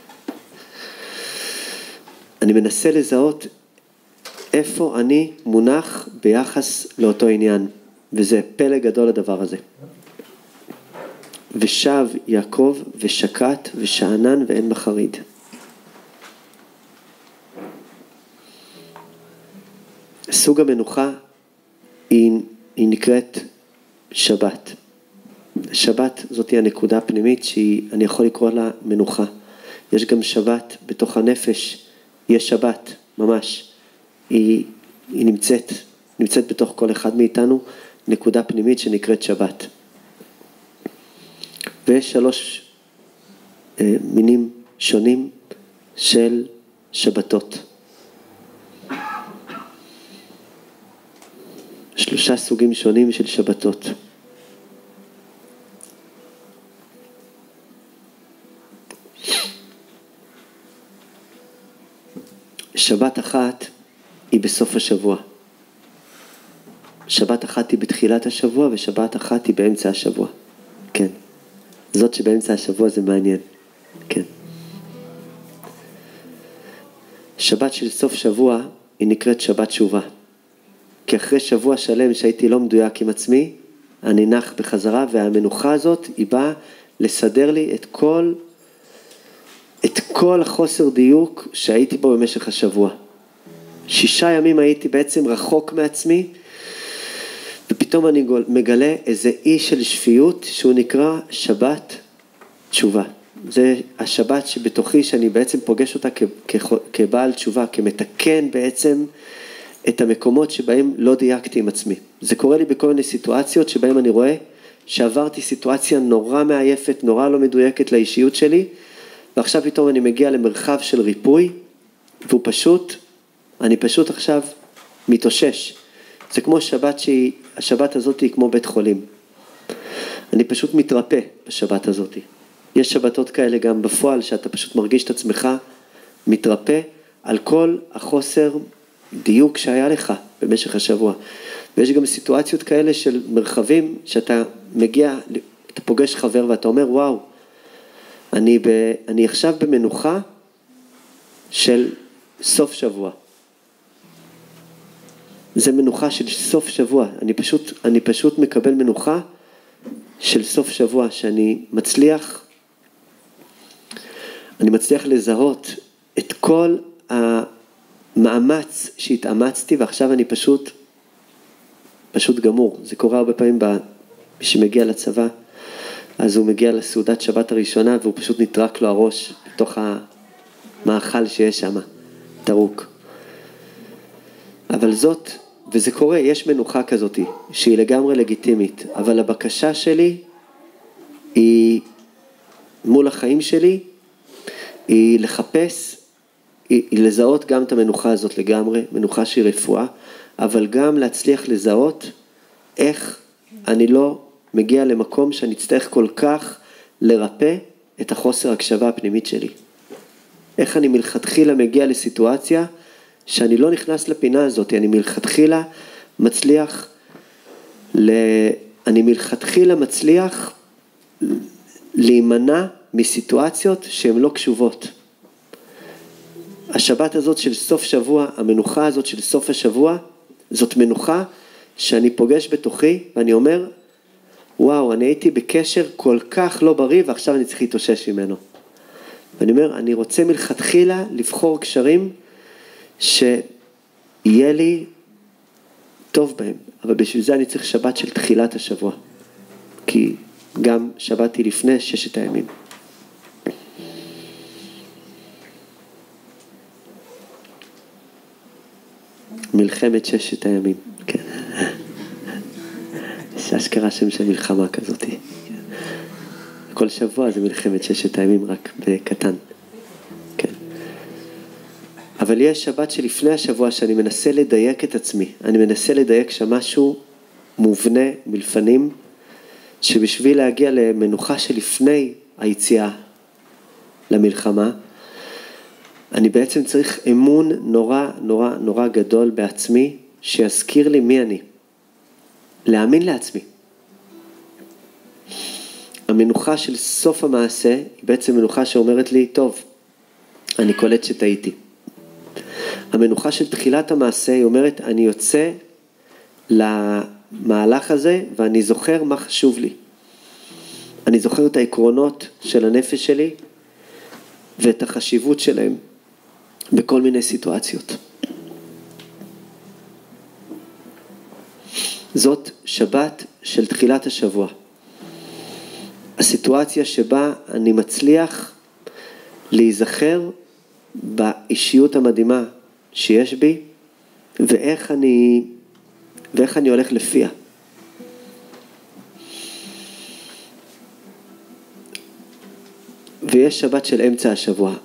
אני מנסה לזהות איפה אני מונח ביחס לאותו עניין, וזה פלא גדול הדבר הזה. ושב יעקב ושקט ושענן ואין מחריד. סוג המנוחה היא נקראת שבת. שבת זאת היא הנקודה הפנימית שאני יכול לקרוא לה מנוחה. יש גם שבת בתוך הנפש, יש שבת ממש. היא נמצאת בתוך כל אחד מאיתנו, נקודה פנימית שנקראת שבת. ויש 3 מינים שונים של שבתות. 3 סוגים שונים של שבתות. שבת אחת היא בסוף השבוע. שבת אחת היא בתחילת השבוע, ושבת אחת היא באמצע השבוע. כן. זאת שבאמצע השבוע זה מעניין. כן. שבת של סוף שבוע היא נקראת שבת תשובה. כי אחרי שבוע שלם שהייתי לא מדויק עם עצמי, אני נח בחזרה, והמנוחה הזאת היא באה לסדר לי את כל החוסר דיוק שהייתי בו במשך השבוע. 6 ימים הייתי בעצם רחוק מעצמי, ופתאום אני מגלה איזה אי של שפיות שהוא נקרא שבת תשובה. זה השבת שבתוכי שאני בעצם פוגש אותה כבעל תשובה, כמתקן בעצם את המקומות שבהם לא דייקתי עם עצמי. זה קורה לי בכל מיני סיטואציות שבהם אני רואה שעברתי סיטואציה נורא מעייפת, נורא לא מדויקת לאישיות שלי, ועכשיו פתאום אני מגיע למרחב של ריפוי, אני פשוט עכשיו מתאושש. זה כמו שבת השבת הזאת היא כמו בית חולים. אני פשוט מתרפא בשבת הזאת. יש שבתות כאלה גם בפועל, שאתה פשוט מרגיש את עצמך מתרפא על כל החוסר דיוק שהיה לך במשך השבוע. ויש גם סיטואציות כאלה של מרחבים, שאתה מגיע, אתה פוגש חבר ואתה אומר, וואו, אני עכשיו במנוחה של סוף שבוע. זה מנוחה של סוף שבוע. אני פשוט מקבל מנוחה של סוף שבוע, שאני מצליח לזהות את כל המאמץ שהתאמצתי, ועכשיו אני פשוט גמור. זה קורה הרבה פעמים מי שמגיע לצבא, אז הוא מגיע לסעודת שבת הראשונה, והוא פשוט נטרק לו הראש בתוך מאכל שיש שם, טרוק. אבל זאת, וזה קורה, יש מנוחה כזאת, שהיא לגמרי לגיטימית, אבל הבקשה שלי היא, מול החיים שלי, היא לחפש, היא לזהות גם את המנוחה הזאת לגמרי, מנוחה שהיא רפואה, אבל גם להצליח לזהות איך אני לא מגיע למקום שאני אצטרך כל כך לרפא את החוסר הקשבה הפנימית שלי. איך אני מלכתחילה מגיע לסיטואציה שאני לא נכנס לפינה הזאת, אני מלכתחילה מצליח להימנע מסיטואציות שהן לא קשובות. השבת הזאת של סוף שבוע, המנוחה הזאת של סוף השבוע, זאת מנוחה שאני פוגש בתוכי ואני אומר, וואו, אני הייתי בקשר כל כך לא בריא ועכשיו אני צריך להתאושש ממנו. ואני אומר, אני רוצה מלכתחילה לבחור קשרים שיהיה לי טוב בהם, אבל בשביל זה אני צריך שבת של תחילת השבוע, כי גם שבת היא לפני 6 הימים. מלחמת 6 הימים, כן. שאשכרה שם של מלחמה כזאת. כל שבוע זה מלחמת 6 הימים, רק בקטן. כן. אבל יש שבת שלפני השבוע שאני מנסה לדייק את עצמי. אני מנסה לדייק שמשהו מובנה מלפנים, שבשביל להגיע למנוחה שלפני היציאה למלחמה, אני בעצם צריך אמון נורא נורא נורא גדול בעצמי, שיזכיר לי מי אני. להאמין לעצמי. המנוחה של סוף המעשה היא בעצם מנוחה שאומרת לי, טוב, אני קולט שטעיתי. המנוחה של תחילת המעשה היא אומרת, אני יוצא למהלך הזה ואני זוכר מה חשוב לי. אני זוכר את העקרונות של הנפש שלי ואת החשיבות שלהם בכל מיני סיטואציות. זאת שבת של תחילת השבוע. הסיטואציה שבה אני מצליח להיזכר באישיות המדהימה שיש בי, ואיך אני הולך לפיה. ויש שבת של אמצע השבוע.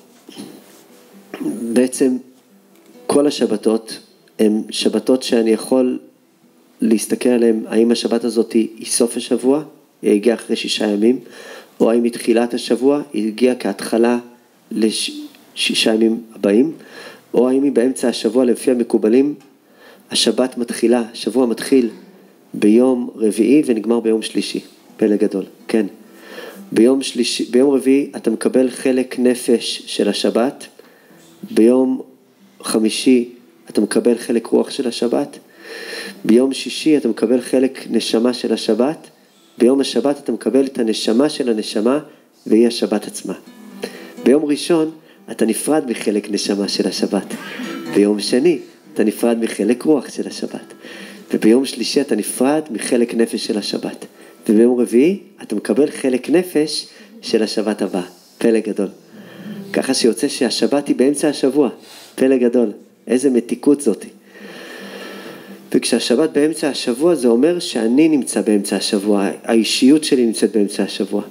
בעצם כל השבתות הן שבתות שאני יכול להסתכל עליהן, האם השבת הזאת היא סוף השבוע, היא הגיעה אחרי 6 ימים, או האם היא תחילת השבוע, היא הגיעה כהתחלה ל6 ימים הבאים, או האם היא באמצע השבוע, לפי המקובלים, השבת מתחילה, השבוע מתחיל ביום רביעי ונגמר ביום שלישי, פלא גדול, כן. ביום רביעי אתה מקבל חלק נפש של השבת, ביום חמישי אתה מקבל חלק רוח של השבת, ביום שישי אתה מקבל חלק נשמה של השבת, ביום השבת אתה מקבל את הנשמה של הנשמה, והיא השבת עצמה. ביום ראשון אתה נפרד מחלק נשמה של השבת, ביום שני אתה נפרד מחלק רוח של השבת, וביום שלישי אתה נפרד מחלק נפש של השבת, וביום רביעי אתה מקבל חלק נפש של השבת הבאה. פלא גדול. ככה שיוצא שהשבת היא באמצע השבוע. פלא גדול. איזה מתיקות זאת. וכשהשבת באמצע השבוע זה אומר שאני נמצא באמצע השבוע, האישיות שלי נמצאת באמצע השבוע.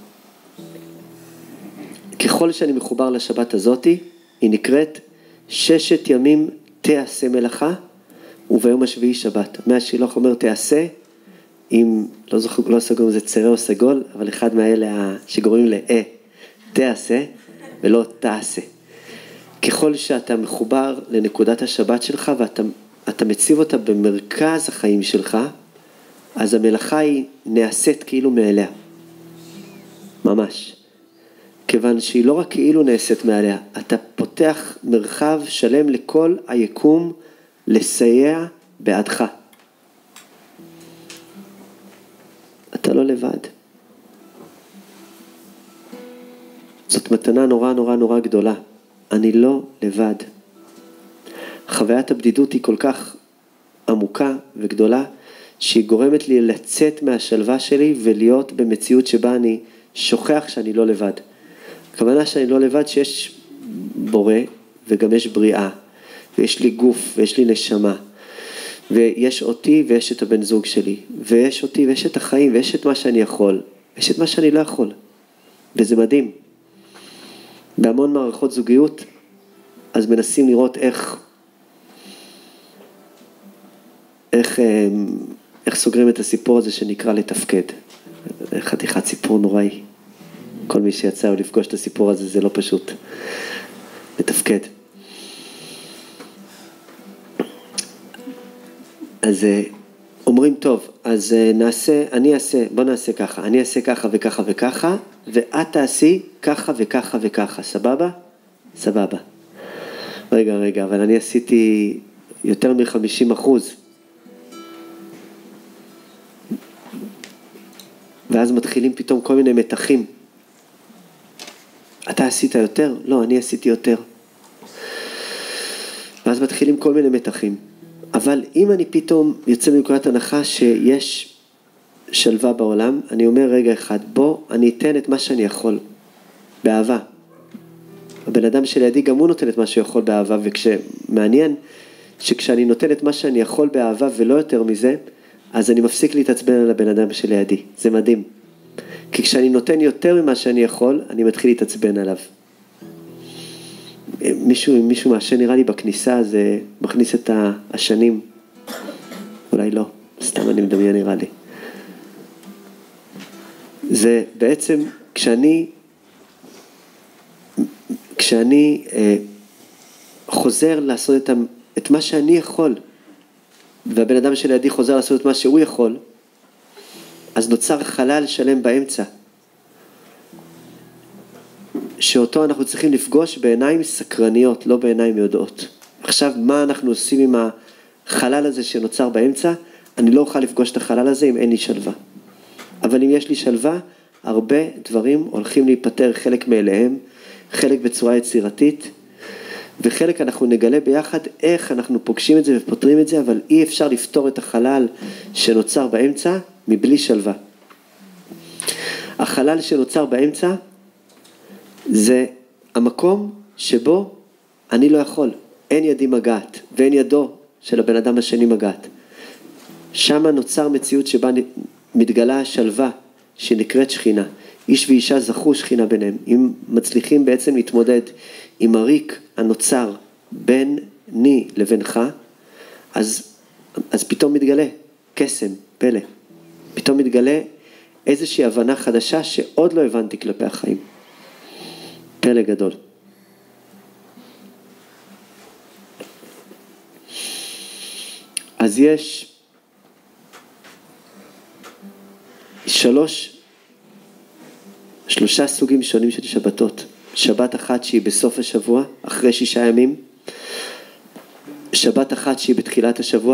ככל שאני מחובר לשבת הזאת, היא נקראת 6 ימים תעשה מלאכה, וביום השביעי שבת. מהשילוח אומר תעשה, אם לא סגור אם זה צרה או סגול, אבל אחד מהאלה שגורמים תעשה ולא תעשה. ככל שאתה מחובר לנקודת השבת שלך ואתה מציב אותה במרכז החיים שלך, אז המלאכה היא נעשית כאילו מעליה. ממש. כיוון שהיא לא רק כאילו נעשית מעליה, אתה פותח מרחב שלם לכל היקום לסייע בעדך. אתה לא לבד. זאת מתנה נורא נורא נורא גדולה. אני לא לבד. חוויית הבדידות היא כל כך עמוקה וגדולה, שהיא גורמת לי לצאת מהשלווה שלי ולהיות במציאות שבה אני שוכח שאני לא לבד. הכוונה שאני לא לבד, שיש בורא, וגם יש בריאה, ויש לי גוף, ויש לי נשמה, ויש אותי ויש את הבן זוג שלי, ויש אותי ויש את החיים, ויש את מה שאני יכול, ויש את מה שאני לא יכול, וזה מדהים. בהמון מערכות זוגיות, אז מנסים לראות איך סוגרים את הסיפור הזה שנקרא לתפקד. חתיכת סיפור נוראי. כל מי שיצא לפגוש את הסיפור הזה, זה לא פשוט. לתפקד. אז אומרים טוב, אז בוא נעשה ככה, אני אעשה ככה וככה וככה, ואת תעשי ככה וככה וככה, סבבה? סבבה. רגע, אבל אני עשיתי יותר מ-50%. ואז מתחילים פתאום כל מיני מתחים. אתה עשית יותר? לא, אני עשיתי יותר. ואז מתחילים כל מיני מתחים. אבל אם אני פתאום יוצא מנקודת הנחה שיש שלווה בעולם, אני אומר רגע אחד, בוא אני אתן את מה שאני יכול, באהבה. הבן אדם שלידי גם הוא נותן את מה שהוא יכול באהבה, וכשמעניין שכשאני נותן את מה שאני יכול באהבה ולא יותר מזה, אז אני מפסיק להתעצבן על הבן אדם שלידי. זה מדהים. כי כשאני נותן ממה שאני יכול, אני מתחיל להתעצבן עליו. מישהו מהשן נראה לי בכניסה, זה מכניס את השנים. אולי לא, סתם אני מדמיין נראה לי. זה בעצם כשאני חוזר לעשות את מה שאני יכול, והבן אדם שלידי חוזר לעשות את מה שהוא יכול, אז נוצר חלל שלם באמצע, שאותו אנחנו צריכים לפגוש בעיניים סקרניות, לא בעיניים יודעות. עכשיו, מה אנחנו עושים עם החלל הזה שנוצר באמצע? אני לא אוכל לפגוש את החלל הזה אם אין לי שלווה. אבל אם יש לי שלווה, הרבה דברים הולכים להיפטר, חלק מאליהם, חלק בצורה יצירתית, וחלק אנחנו נגלה ביחד איך אנחנו פוגשים את זה ופותרים את זה, אבל אי אפשר לפתור את החלל שנוצר באמצע מבלי שלווה. החלל שנוצר באמצע זה המקום שבו אני לא יכול, אין ידי מגעת ואין ידו של הבן אדם השני מגעת. שם נוצר מציאות שבה מתגלה השלווה שנקראת שכינה. איש ואישה זכו שכינה ביניהם. אם מצליחים בעצם להתמודד עם הריק הנוצר ביני לבינך, אז פתאום מתגלה קסם, פלא. פתאום מתגלה איזושהי הבנה חדשה שעוד לא הבנתי כלפי החיים. פלא גדול. אז יש שלושה סוגים שונים של שבתות. שבת אחת שהיא בסוף השבוע, אחרי 6 ימים. שבת אחת שהיא בתחילת השבוע.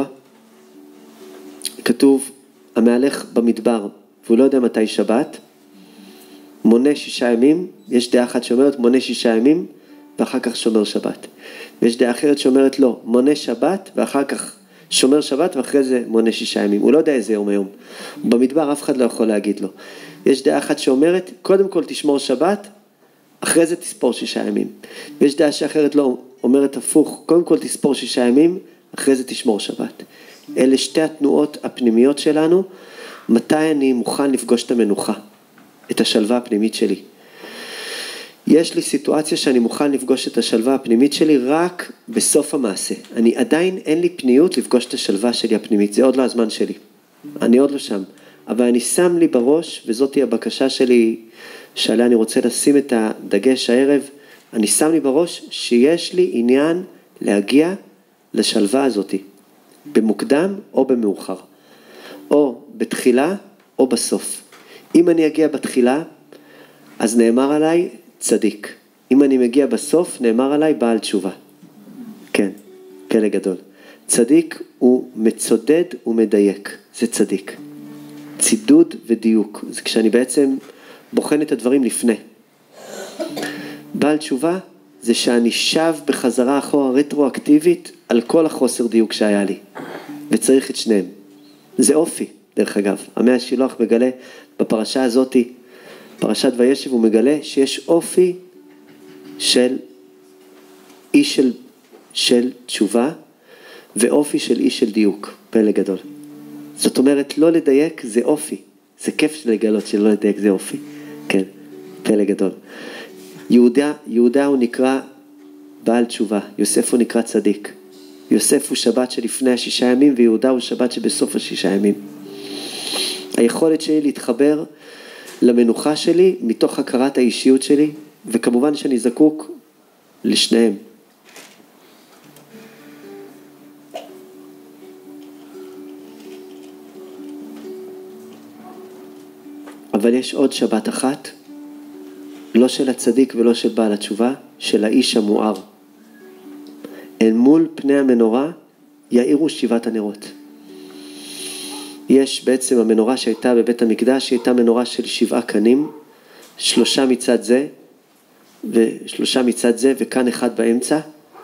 כתוב, המהלך במדבר, והוא לא יודע מתי שבת, מונה 6 ימים, יש דעה אחת שאומרת מונה 6 ימים, ואחר כך שומר שבת. ויש דעה אחרת שאומרת לא, מונה שבת, ואחר כך שומר שבת, ואחרי זה מונה 6 ימים. הוא לא יודע איזה יום היום. במדבר אף אחד לא יכול להגיד לו. יש דעה אחת שאומרת, קודם כל תשמור שבת, אחרי זה תספור 6 ימים. ויש דעה שאחרת לא, אומרת הפוך, קודם כל תספור 6 ימים, אחרי זה תשמור שבת. אלה שתי התנועות הפנימיות שלנו, מתי אני מוכן לפגוש את המנוחה, את השלווה הפנימית שלי. יש לי סיטואציה שאני מוכן לפגוש את השלווה הפנימית שלי רק בסוף המעשה. אני עדיין אין לי פניות לפגוש את השלווה שלי הפנימית, זה עוד לא הזמן שלי. אני עוד לא שם. אבל אני שם לי בראש, וזאת היא הבקשה שלי, שעליה אני רוצה לשים את הדגש הערב, אני שם לי בראש שיש לי עניין להגיע לשלווה הזאת, במוקדם או במאוחר, או בתחילה או בסוף. אם אני אגיע בתחילה, אז נאמר עליי צדיק. אם אני מגיע בסוף, נאמר עליי בעל תשובה. כן, פלא גדול. צדיק הוא מצודד ומדייק, זה צדיק. צידוד ודיוק, זה כשאני בעצם בוחן את הדברים לפני. בעל תשובה זה שאני שב בחזרה אחורה רטרואקטיבית על כל החוסר דיוק שהיה לי, וצריך את שניהם. זה אופי, דרך אגב. עמי השילוח מגלה בפרשה הזאת, פרשת וישב, הוא מגלה שיש אופי של איש של תשובה, ואופי של איש של דיוק, פלא גדול. זאת אומרת, לא לדייק זה אופי, זה כיף לגלות שלא לדייק זה אופי, כן, פלא גדול. יהודה הוא נקרא בעל תשובה, יוסף הוא נקרא צדיק. יוסף הוא שבת שלפני ה6 ימים, ויהודה הוא שבת שבסוף ה6 ימים. היכולת שלי להתחבר למנוחה שלי, מתוך הכרת האישיות שלי, וכמובן שאני זקוק לשניהם. אבל יש עוד שבת אחת, לא של הצדיק ולא של בעל התשובה, של האיש המואר. אל מול פני המנורה יאירו 7 הנרות. יש בעצם המנורה שהייתה בבית המקדש, שהייתה מנורה של 7 קנים, 3 מצד זה, ו3 מצד זה, וכאן 1 באמצע,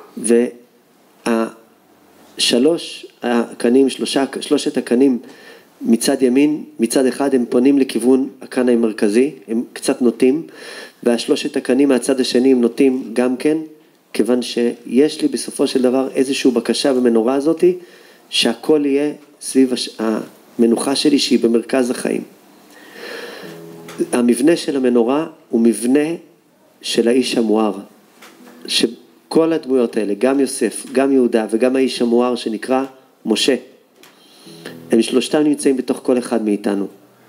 שלושת הקנים מצד ימין, מצד אחד הם פונים לכיוון הקן המרכזי, הם קצת נוטים, והשלושת הקנים מהצד השני הם נוטים גם כן, כיוון שיש לי בסופו של דבר איזושהי בקשה במנורה הזאת, שהכל יהיה סביב המנוחה שלי שהיא במרכז החיים. המבנה של המנורה הוא מבנה של האיש המואר, שכל הדמויות האלה, גם יוסף, גם יהודה וגם האיש המואר שנקרא משה, הם שלושתם נמצאים בתוך כל אחד מאיתנו.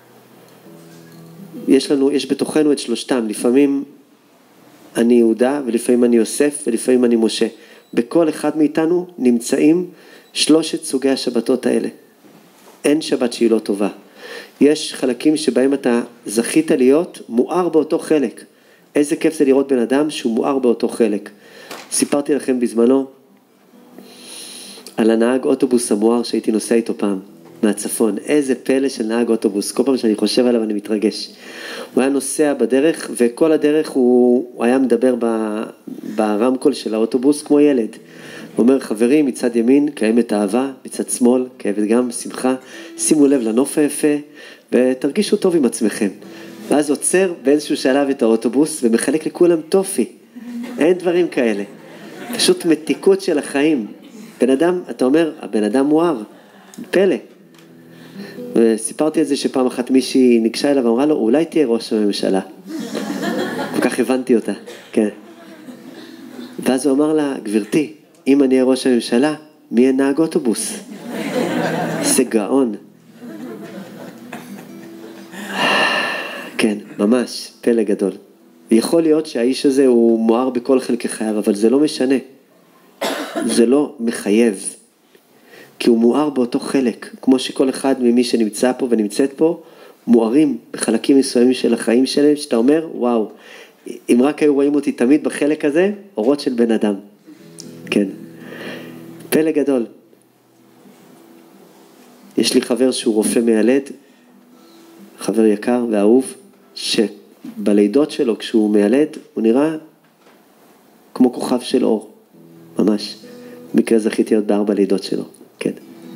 יש בתוכנו את שלושתם, לפעמים אני יהודה ולפעמים אני יוסף ולפעמים אני משה. בכל אחד מאיתנו נמצאים 3 סוגי השבתות האלה. אין שבת שהיא לא טובה. יש חלקים שבהם אתה זכית להיות מואר באותו חלק. איזה כיף זה לראות בן אדם שהוא מואר באותו חלק. סיפרתי לכם בזמנו על הנהג אוטובוס המואר שהייתי נוסע איתו פעם מהצפון. איזה פלא של נהג אוטובוס, כל פעם שאני חושב עליו אני מתרגש. הוא היה נוסע בדרך, וכל הדרך הוא היה מדבר ברמקול של האוטובוס כמו ילד. הוא אומר, חברים, מצד ימין קיימת אהבה, מצד שמאל קיימת גם שמחה, שימו לב לנוף היפה, ותרגישו טוב עם עצמכם. ואז עוצר באיזשהו שלב את האוטובוס, ומחלק לכולם טופי. אין דברים כאלה. פשוט מתיקות של החיים. בן אדם, אתה אומר, הבן אדם מואר, פלא. וסיפרתי את זה שפעם אחת מישהי ניגשה אליו ואמרה לו, אולי תהיה ראש הממשלה. כל כך הבנתי אותה, כן. ואז הוא אמר לה, גברתי, אם אני אהיה ראש הממשלה, מי יהיה נהג אוטובוס? זה גאון. כן, ממש, פלא גדול. יכול להיות שהאיש הזה הוא מואר בכל חלקי חייו, אבל זה לא משנה. זה לא מחייב. כי הוא מואר באותו חלק, כמו שכל אחד ממי שנמצא פה ונמצאת פה, מוארים בחלקים מסוימים של החיים שלהם, שאתה אומר, וואו, אם רק היו רואים אותי תמיד בחלק הזה, אורות של בן אדם. כן. פלא גדול. יש לי חבר שהוא רופא מיילד, חבר יקר ואהוב, שבלידות שלו כשהוא מיילד, הוא נראה כמו כוכב של אור, ממש. במקרה זכיתי להיות ב4 לידות שלו. כן.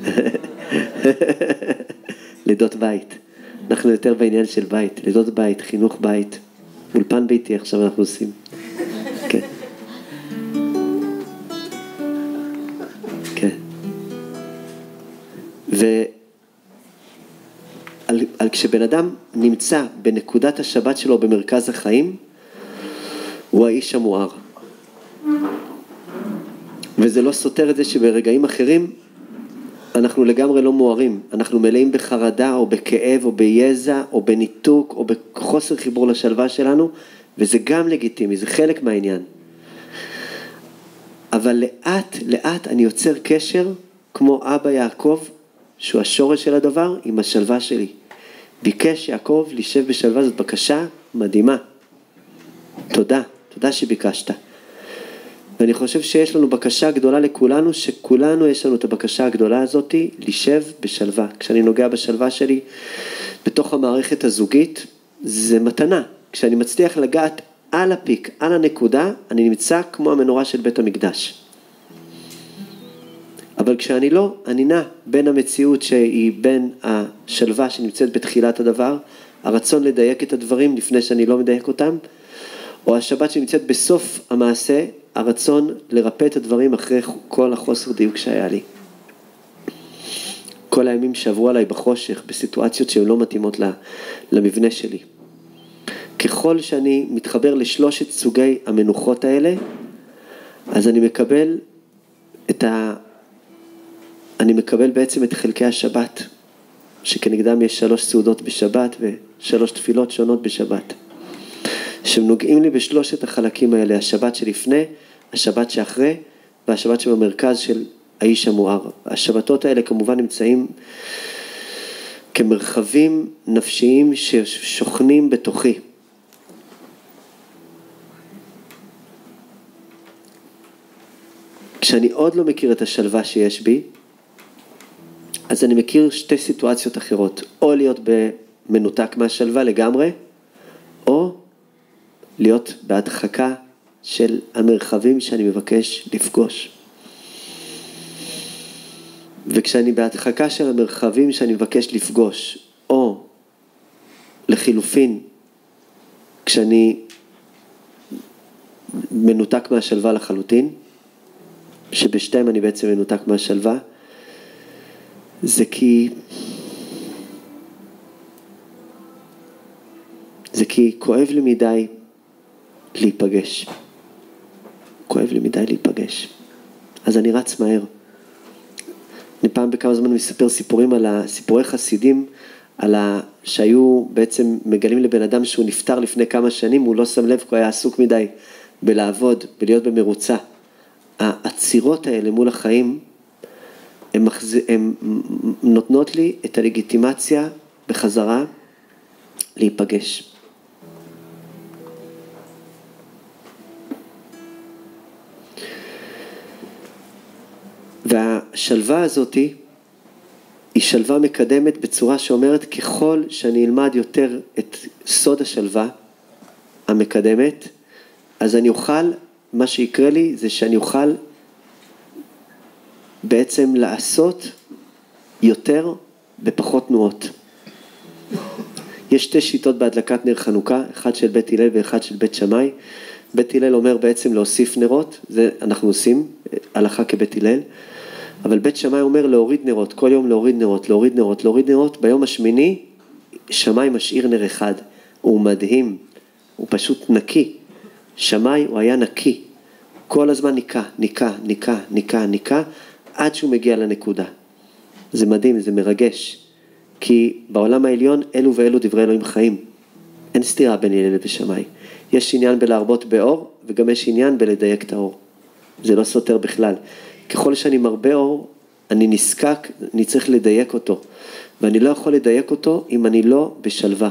לידות בית. אנחנו יותר בעניין של בית, לידות בית, חינוך בית, אולפן ביתי עכשיו אנחנו עושים. כן. כן. כשבן אדם נמצא בנקודת השבת שלו במרכז החיים, הוא האיש המואר. וזה לא סותר את זה שברגעים אחרים אנחנו לגמרי לא מוארים, אנחנו מלאים בחרדה או בכאב או ביזע או בניתוק או בחוסר חיבור לשלווה שלנו, וזה גם לגיטימי, זה חלק מהעניין. אבל לאט לאט אני יוצר קשר כמו אבא יעקב, שהוא השורש של הדבר, עם השלווה שלי. ביקש יעקב להישב בשלווה, זאת בקשה מדהימה. תודה, תודה שביקשת. ואני חושב שיש לנו בקשה גדולה לכולנו, שכולנו יש לנו את הבקשה הגדולה הזאת, להישב בשלווה. כשאני נוגע בשלווה שלי, בתוך המערכת הזוגית, זה מתנה. כשאני מצליח לגעת על הפיק, על הנקודה, אני נמצא כמו המנורה של בית המקדש. אבל כשאני לא, אני נע בין המציאות שהיא בין השלווה שנמצאת בתחילת הדבר, הרצון לדייק את הדברים לפני שאני לא מדייק אותם, או השבת שנמצאת בסוף המעשה, הרצון לרפא את הדברים אחרי כל החוסר דיוק שהיה לי. כל הימים שעברו עליי בחושך, בסיטואציות שהן לא מתאימות למבנה שלי. ככל שאני מתחבר לשלושת סוגי המנוחות האלה, אז אני מקבל בעצם את חלקי השבת, שכנגדם יש 3 סעודות בשבת ו3 תפילות שונות בשבת, שנוגעים לי בשלושת החלקים האלה, השבת שלפני, השבת שאחרי, והשבת שבמרכז של האיש המואר. השבתות האלה כמובן נמצאים כמרחבים נפשיים ששוכנים בתוכי. כשאני עוד לא מכיר את השלווה שיש בי, אז אני מכיר 2 סיטואציות אחרות, או להיות במנותק מהשלווה לגמרי, או להיות בהדחקה של המרחבים שאני מבקש לפגוש. וכשאני בהדחקה של המרחבים שאני מבקש לפגוש, או לחילופין, כשאני מנותק מהשלווה לחלוטין, שבשתיים אני בעצם מנותק מהשלווה, זה כי כואב לי מדי להיפגש. כואב לי מדי להיפגש. אז אני רץ מהר. אני פעם בכמה זמן מספר סיפורים על סיפורי חסידים, שהיו בעצם מגלים לבן אדם שהוא נפטר לפני כמה שנים, הוא לא שם לב, הוא היה עסוק מדי בלעבוד, בלהיות במרוצה. העצירות האלה מול החיים, הן נותנות לי את הלגיטימציה בחזרה להיפגש. והשלווה הזאת היא שלווה מקדמת בצורה שאומרת ככל שאני אלמד יותר את סוד השלווה המקדמת, אז אני אוכל, מה שיקרה לי זה שאני אוכל בעצם לעשות יותר בפחות תנועות. יש 2 שיטות בהדלקת נר חנוכה, אחד של בית הלל ואחד של בית שמאי. בית הלל אומר בעצם להוסיף נרות, זה אנחנו עושים, הלכה כבית הלל, אבל בית שמאי אומר להוריד נרות, כל יום להוריד נרות, להוריד נרות, להוריד נרות. ביום השמיני שמאי משאיר נר אחד, הוא מדהים, הוא פשוט נקי. שמאי הוא היה נקי, כל הזמן ניקה, עד שהוא מגיע לנקודה. זה מדהים, זה מרגש, כי בעולם העליון אלו ואלו דברי אלוהים חיים. אין סתירה בין הלל ושמאי. יש עניין בלהרבות באור, וגם יש עניין בלדייק את האור. זה לא סותר בכלל. ככל שאני מרבה אור, אני נזקק, אני צריך לדייק אותו. ואני לא יכול לדייק אותו אם אני לא בשלווה.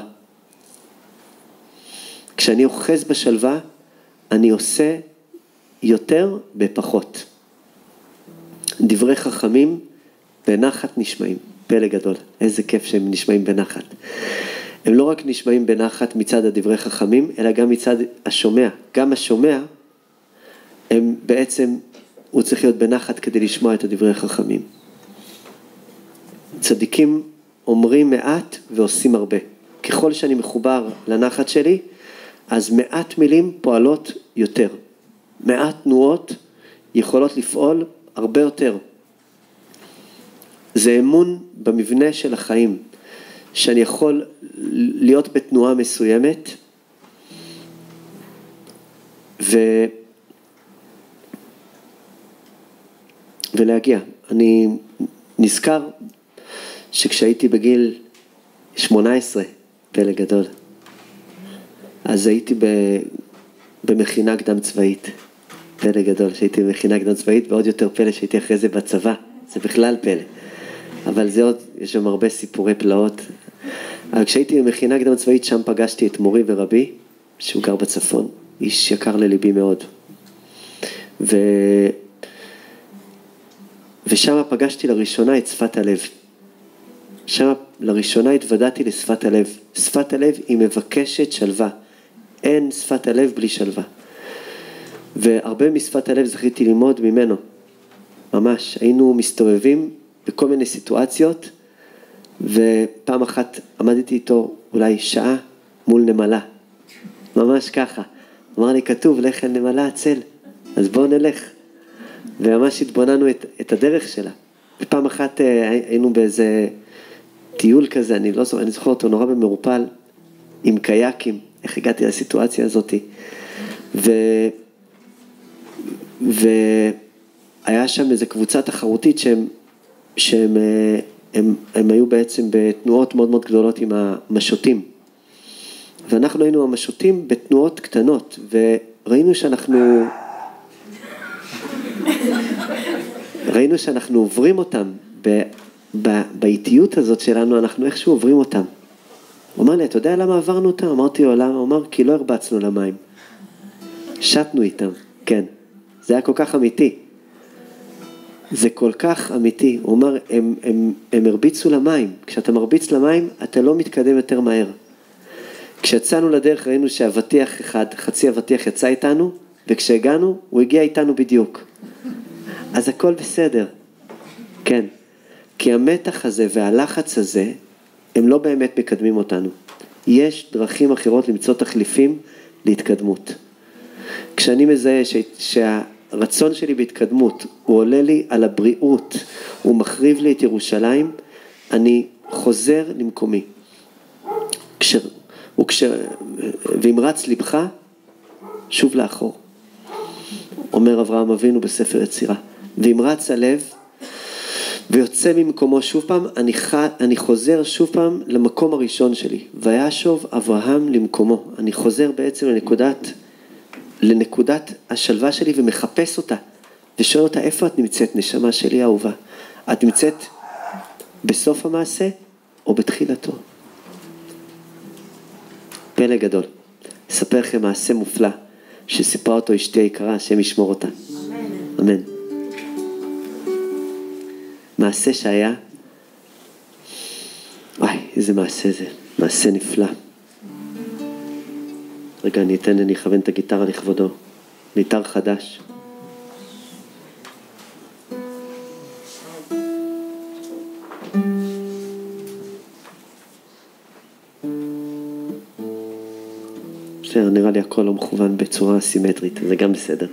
כשאני אוחז בשלווה, אני עושה יותר בפחות. דברי חכמים בנחת נשמעים. פלא גדול. איזה כיף שהם נשמעים בנחת. הם לא רק נשמעים בנחת מצד הדברי חכמים, אלא גם מצד השומע. גם השומע, הם בעצם, הוא צריך להיות בנחת כדי לשמוע את הדברי חכמים. צדיקים אומרים מעט ועושים הרבה. ככל שאני מחובר לנחת שלי, אז מעט מילים פועלות יותר. מעט תנועות יכולות לפעול הרבה יותר. זה אמון במבנה של החיים, שאני יכול להיות בתנועה מסוימת, ולהגיע. אני נזכר שכשהייתי בגיל 18, פלא גדול, אז הייתי במכינה קדם צבאית, פלא גדול, שהייתי במכינה קדם צבאית, ועוד יותר פלא שהייתי אחרי זה בצבא, זה בכלל פלא. אבל זה עוד, יש שם הרבה סיפורי פלאות. אבל כשהייתי במכינה קדם צבאית, שם פגשתי את מורי ורבי, שהוא גר בצפון, איש יקר לליבי מאוד. ושם פגשתי לראשונה את שפת הלב. שם לראשונה התוודעתי לשפת הלב. שפת הלב היא מבקשת שלווה. אין שפת הלב בלי שלווה. והרבה משפת הלב זכיתי ללמוד ממנו. ממש, היינו מסתובבים בכל מיני סיטואציות, ופעם אחת עמדתי איתו אולי שעה מול נמלה. ממש ככה. אמר לי, כתוב, לך אל נמלה הצל. אז בואו נלך. וממש התבוננו את הדרך שלה. ופעם אחת היינו באיזה טיול כזה, אני זוכר אותו נורא במרופל, עם קייקים, איך הגעתי לסיטואציה הזאת. והיה שם איזו קבוצה תחרותית שהם היו בעצם בתנועות מאוד מאוד גדולות עם המשוטים. ואנחנו היינו המשוטים בתנועות קטנות, וראינו שאנחנו עוברים אותם, באיטיות הזאת שלנו, אנחנו איכשהו עוברים אותם. הוא אמר לי, אתה יודע למה עברנו אותם? אמרתי לו, למה? הוא אמר, כי לא הרבצנו למים. שטנו איתם, כן. זה היה כל כך אמיתי. זה כל כך אמיתי. הוא אומר, הם הרביצו למים. כשאתה מרביץ למים, אתה לא מתקדם יותר מהר. כשיצאנו לדרך, ראינו שהאבטיח אחד, חצי אבטיח יצא איתנו, וכשהגענו, הוא הגיע איתנו בדיוק. אז הכל בסדר. כן. כי המתח הזה והלחץ הזה, הם לא באמת מקדמים אותנו. יש דרכים אחרות למצוא תחליפים להתקדמות. כשאני מזהה שהרצון שלי בהתקדמות, הוא עולה לי על הבריאות, הוא מחריב לי את ירושלים, אני חוזר למקומי. ואם רץ לבך, שוב לאחור. אומר אברהם אבינו בספר יצירה. ואם רץ הלב, ויוצא ממקומו שוב פעם, אני חוזר שוב פעם למקום הראשון שלי. וישוב אברהם למקומו. אני חוזר בעצם לנקודת השלווה שלי ומחפש אותה. ושואל אותה, איפה את נמצאת, נשמה שלי אהובה? את נמצאת בסוף המעשה או בתחילתו? פלא גדול. אספר לכם מעשה מופלא, שסיפרה אותו אשתי היקרה, השם ישמור אותה. אמן. מעשה שהיה, וואי, איזה מעשה זה, מעשה נפלא. רגע, אני אכוון את הגיטרה לכבודו, גיטר חדש. בסדר, נראה לי הכל לא מכוון בצורה סימטרית, זה גם בסדר.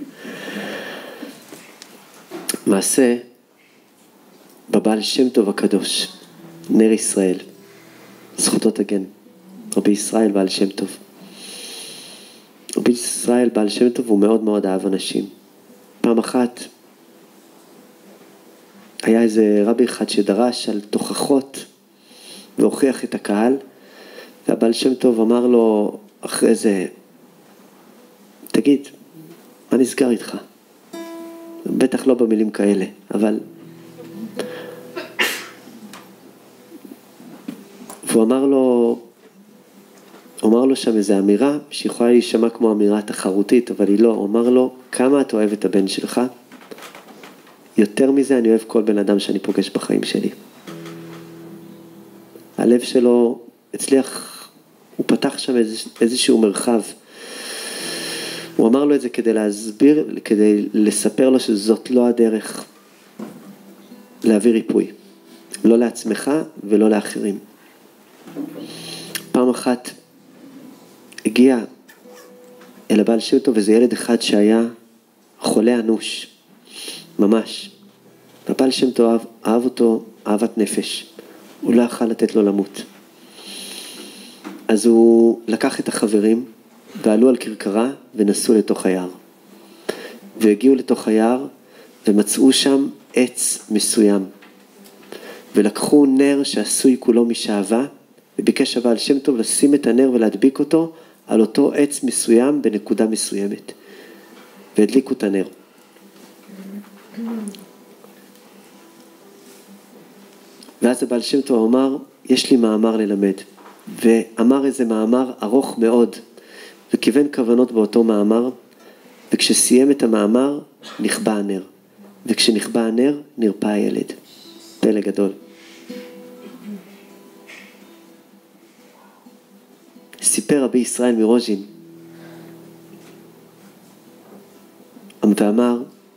מעשה בבעל שם טוב הקדוש, נר ישראל, זכותו תגן, רבי ישראל בעל שם טוב. רבי ישראל בעל שם טוב הוא מאוד מאוד אהב אנשים. פעם אחת היה איזה רבי אחד שדרש על תוכחות והוכיח את הקהל, והבעל שם טוב אמר לו אחרי זה, תגיד, מה נסגר איתך? בטח לא במילים כאלה, אבל והוא אמר לו שם איזו אמירה שיכולה להישמע כמו אמירה תחרותית, אבל היא לא. הוא אמר לו, כמה אתה אוהב את הבן שלך? יותר מזה אני אוהב כל בן אדם שאני פוגש בחיים שלי. הלב שלו הצליח, הוא פתח שם איזשהו מרחב. הוא אמר לו את זה כדי להסביר, כדי לספר לו שזאת לא הדרך להביא ריפוי. לא לעצמך ולא לאחרים. פעם אחת הגיע אל הבעל שם טוב, וזה ילד אחד שהיה חולה אנוש, ממש. הבעל שם טוב אהב אותו אהבת נפש, הוא לא יכול לתת לו למות. אז הוא לקח את החברים ועלו על כרכרה ונסעו לתוך היער. והגיעו לתוך היער ומצאו שם עץ מסוים. ולקחו נר שעשוי כולו משעבה, וביקש הבעל שם טוב לשים את הנר ולהדביק אותו על אותו עץ מסוים בנקודה מסוימת. והדליקו את הנר. ואז הבעל שם טוב אמר, יש לי מאמר ללמד. ואמר איזה מאמר ארוך מאוד, וכיוון כוונות באותו מאמר, וכשסיים את המאמר, נכבה הנר. וכשנכבה הנר, נרפא הילד. פלא גדול. סיפר רבי ישראל מרוז'ין, ואמר,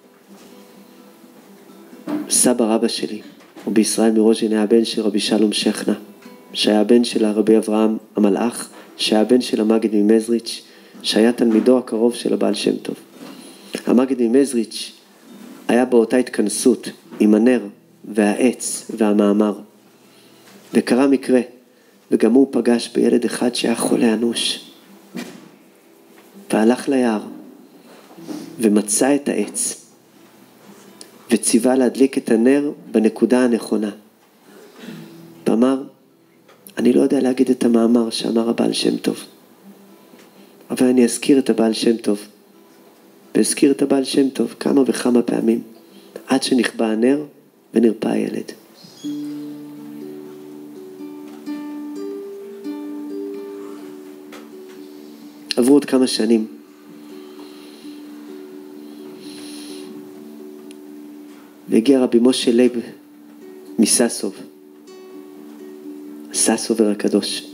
סבא רבא שלי, רבי ישראל מרוז'ין היה בן של רבי שלום שכנה, שהיה בן של הרבי אברהם המלאך, שהיה בן של המגיד ממזריץ', שהיה תלמידו הקרוב של הבעל שם טוב. המגיד ממזריץ' היה באותה התכנסות עם הנר והעץ והמאמר, וקרה מקרה, וגם הוא פגש בילד אחד שהיה חולה אנוש, והלך ליער ומצא את העץ וציווה להדליק את הנר בנקודה הנכונה, ואמר, אני לא יודע להגיד את המאמר שאמר הבעל שם טוב, אבל אני אזכיר את הבעל שם טוב, והזכיר את הבעל שם טוב כמה וכמה פעמים, עד שנכבה הנר ונרפא הילד. עברו עוד כמה שנים, והגיע רבי משה לייב מססוב, ססובר הקדוש,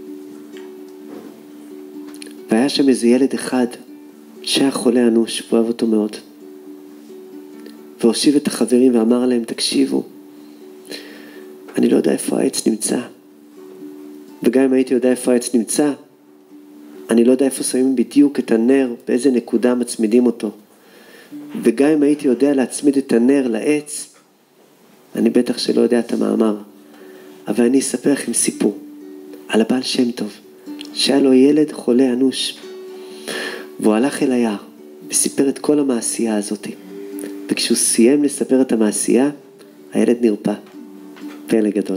והיה שם איזה ילד אחד שהיה חולה אנוש, ואוהב אותו מאוד, והושיב את החברים ואמר להם, תקשיבו, אני לא יודע איפה העץ נמצא, וגם אם הייתי יודע איפה העץ נמצא, אני לא יודע איפה שמים בדיוק את הנר, באיזה נקודה מצמידים אותו, וגם אם הייתי יודע להצמיד את הנר לעץ, אני בטח שלא יודע את המאמר, אבל אני אספר לכם סיפור על הבעל שם טוב, שהיה לו ילד חולה אנוש, והוא הלך אל היער וסיפר את כל המעשייה הזאת, וכשהוא סיים לספר את המעשייה, הילד נרפא, פלא גדול.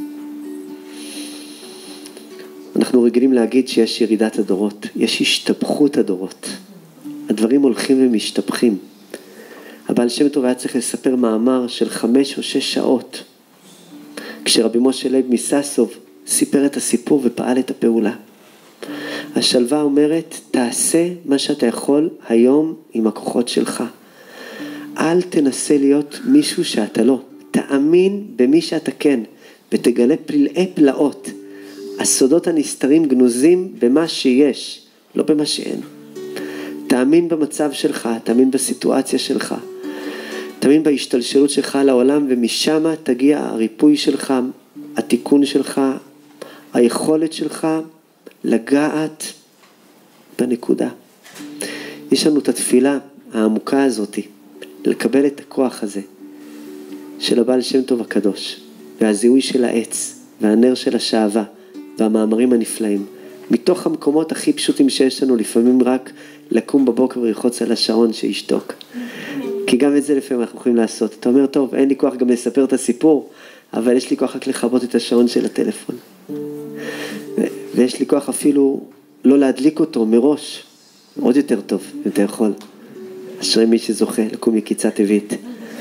אנחנו רגילים להגיד שיש ירידת הדורות, יש השתבחות הדורות, הדברים הולכים ומשתבחים. הבעל שם טוב היה צריך לספר מאמר של 5 או 6 שעות, כשרבי משה לייב מססוב סיפר את הסיפור ופעל את הפעולה. השלווה אומרת, תעשה מה שאתה יכול היום עם הכוחות שלך. אל תנסה להיות מישהו שאתה לא. תאמין במי שאתה כן, ותגלה פלאי פלאות. הסודות הנסתרים גנוזים במה שיש, לא במה שאין. תאמין במצב שלך, תאמין בסיטואציה שלך. תאמין בהשתלשלות שלך לעולם, ומשם תגיע הריפוי שלך, התיקון שלך, היכולת שלך לגעת בנקודה. יש לנו את התפילה העמוקה הזאת, לקבל את הכוח הזה של הבעל שם טוב הקדוש, והזיהוי של העץ, והנר של השעבה, והמאמרים הנפלאים, מתוך המקומות הכי פשוטים שיש לנו, לפעמים רק לקום בבוקר וללחוץ על השעון שישתוק. כי גם את זה לפעמים אנחנו יכולים לעשות. אתה אומר, טוב, אין לי כוח גם לספר את הסיפור, אבל יש לי כוח רק לכבות את השעון של הטלפון. ויש לי כוח אפילו לא להדליק אותו מראש, עוד יותר טוב, אם אתה יכול. אשרי מי שזוכה לקום מקיצה טבעית.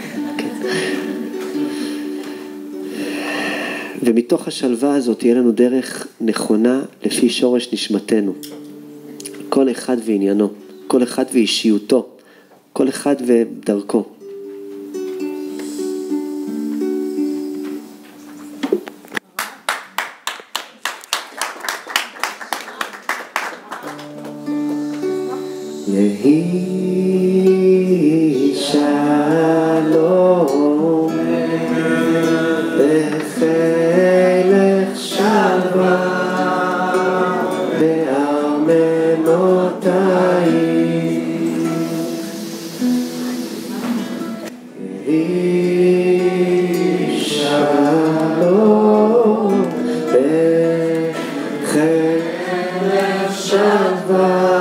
ומתוך השלווה הזאת תהיה לנו דרך נכונה לפי שורש נשמתנו. כל אחד ועניינו, כל אחד ואישיותו, כל אחד ודרכו. יהי שלום בחילך שלווה בארמנותיי, יהי שלום בחילך שלווה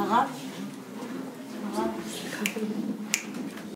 הרב?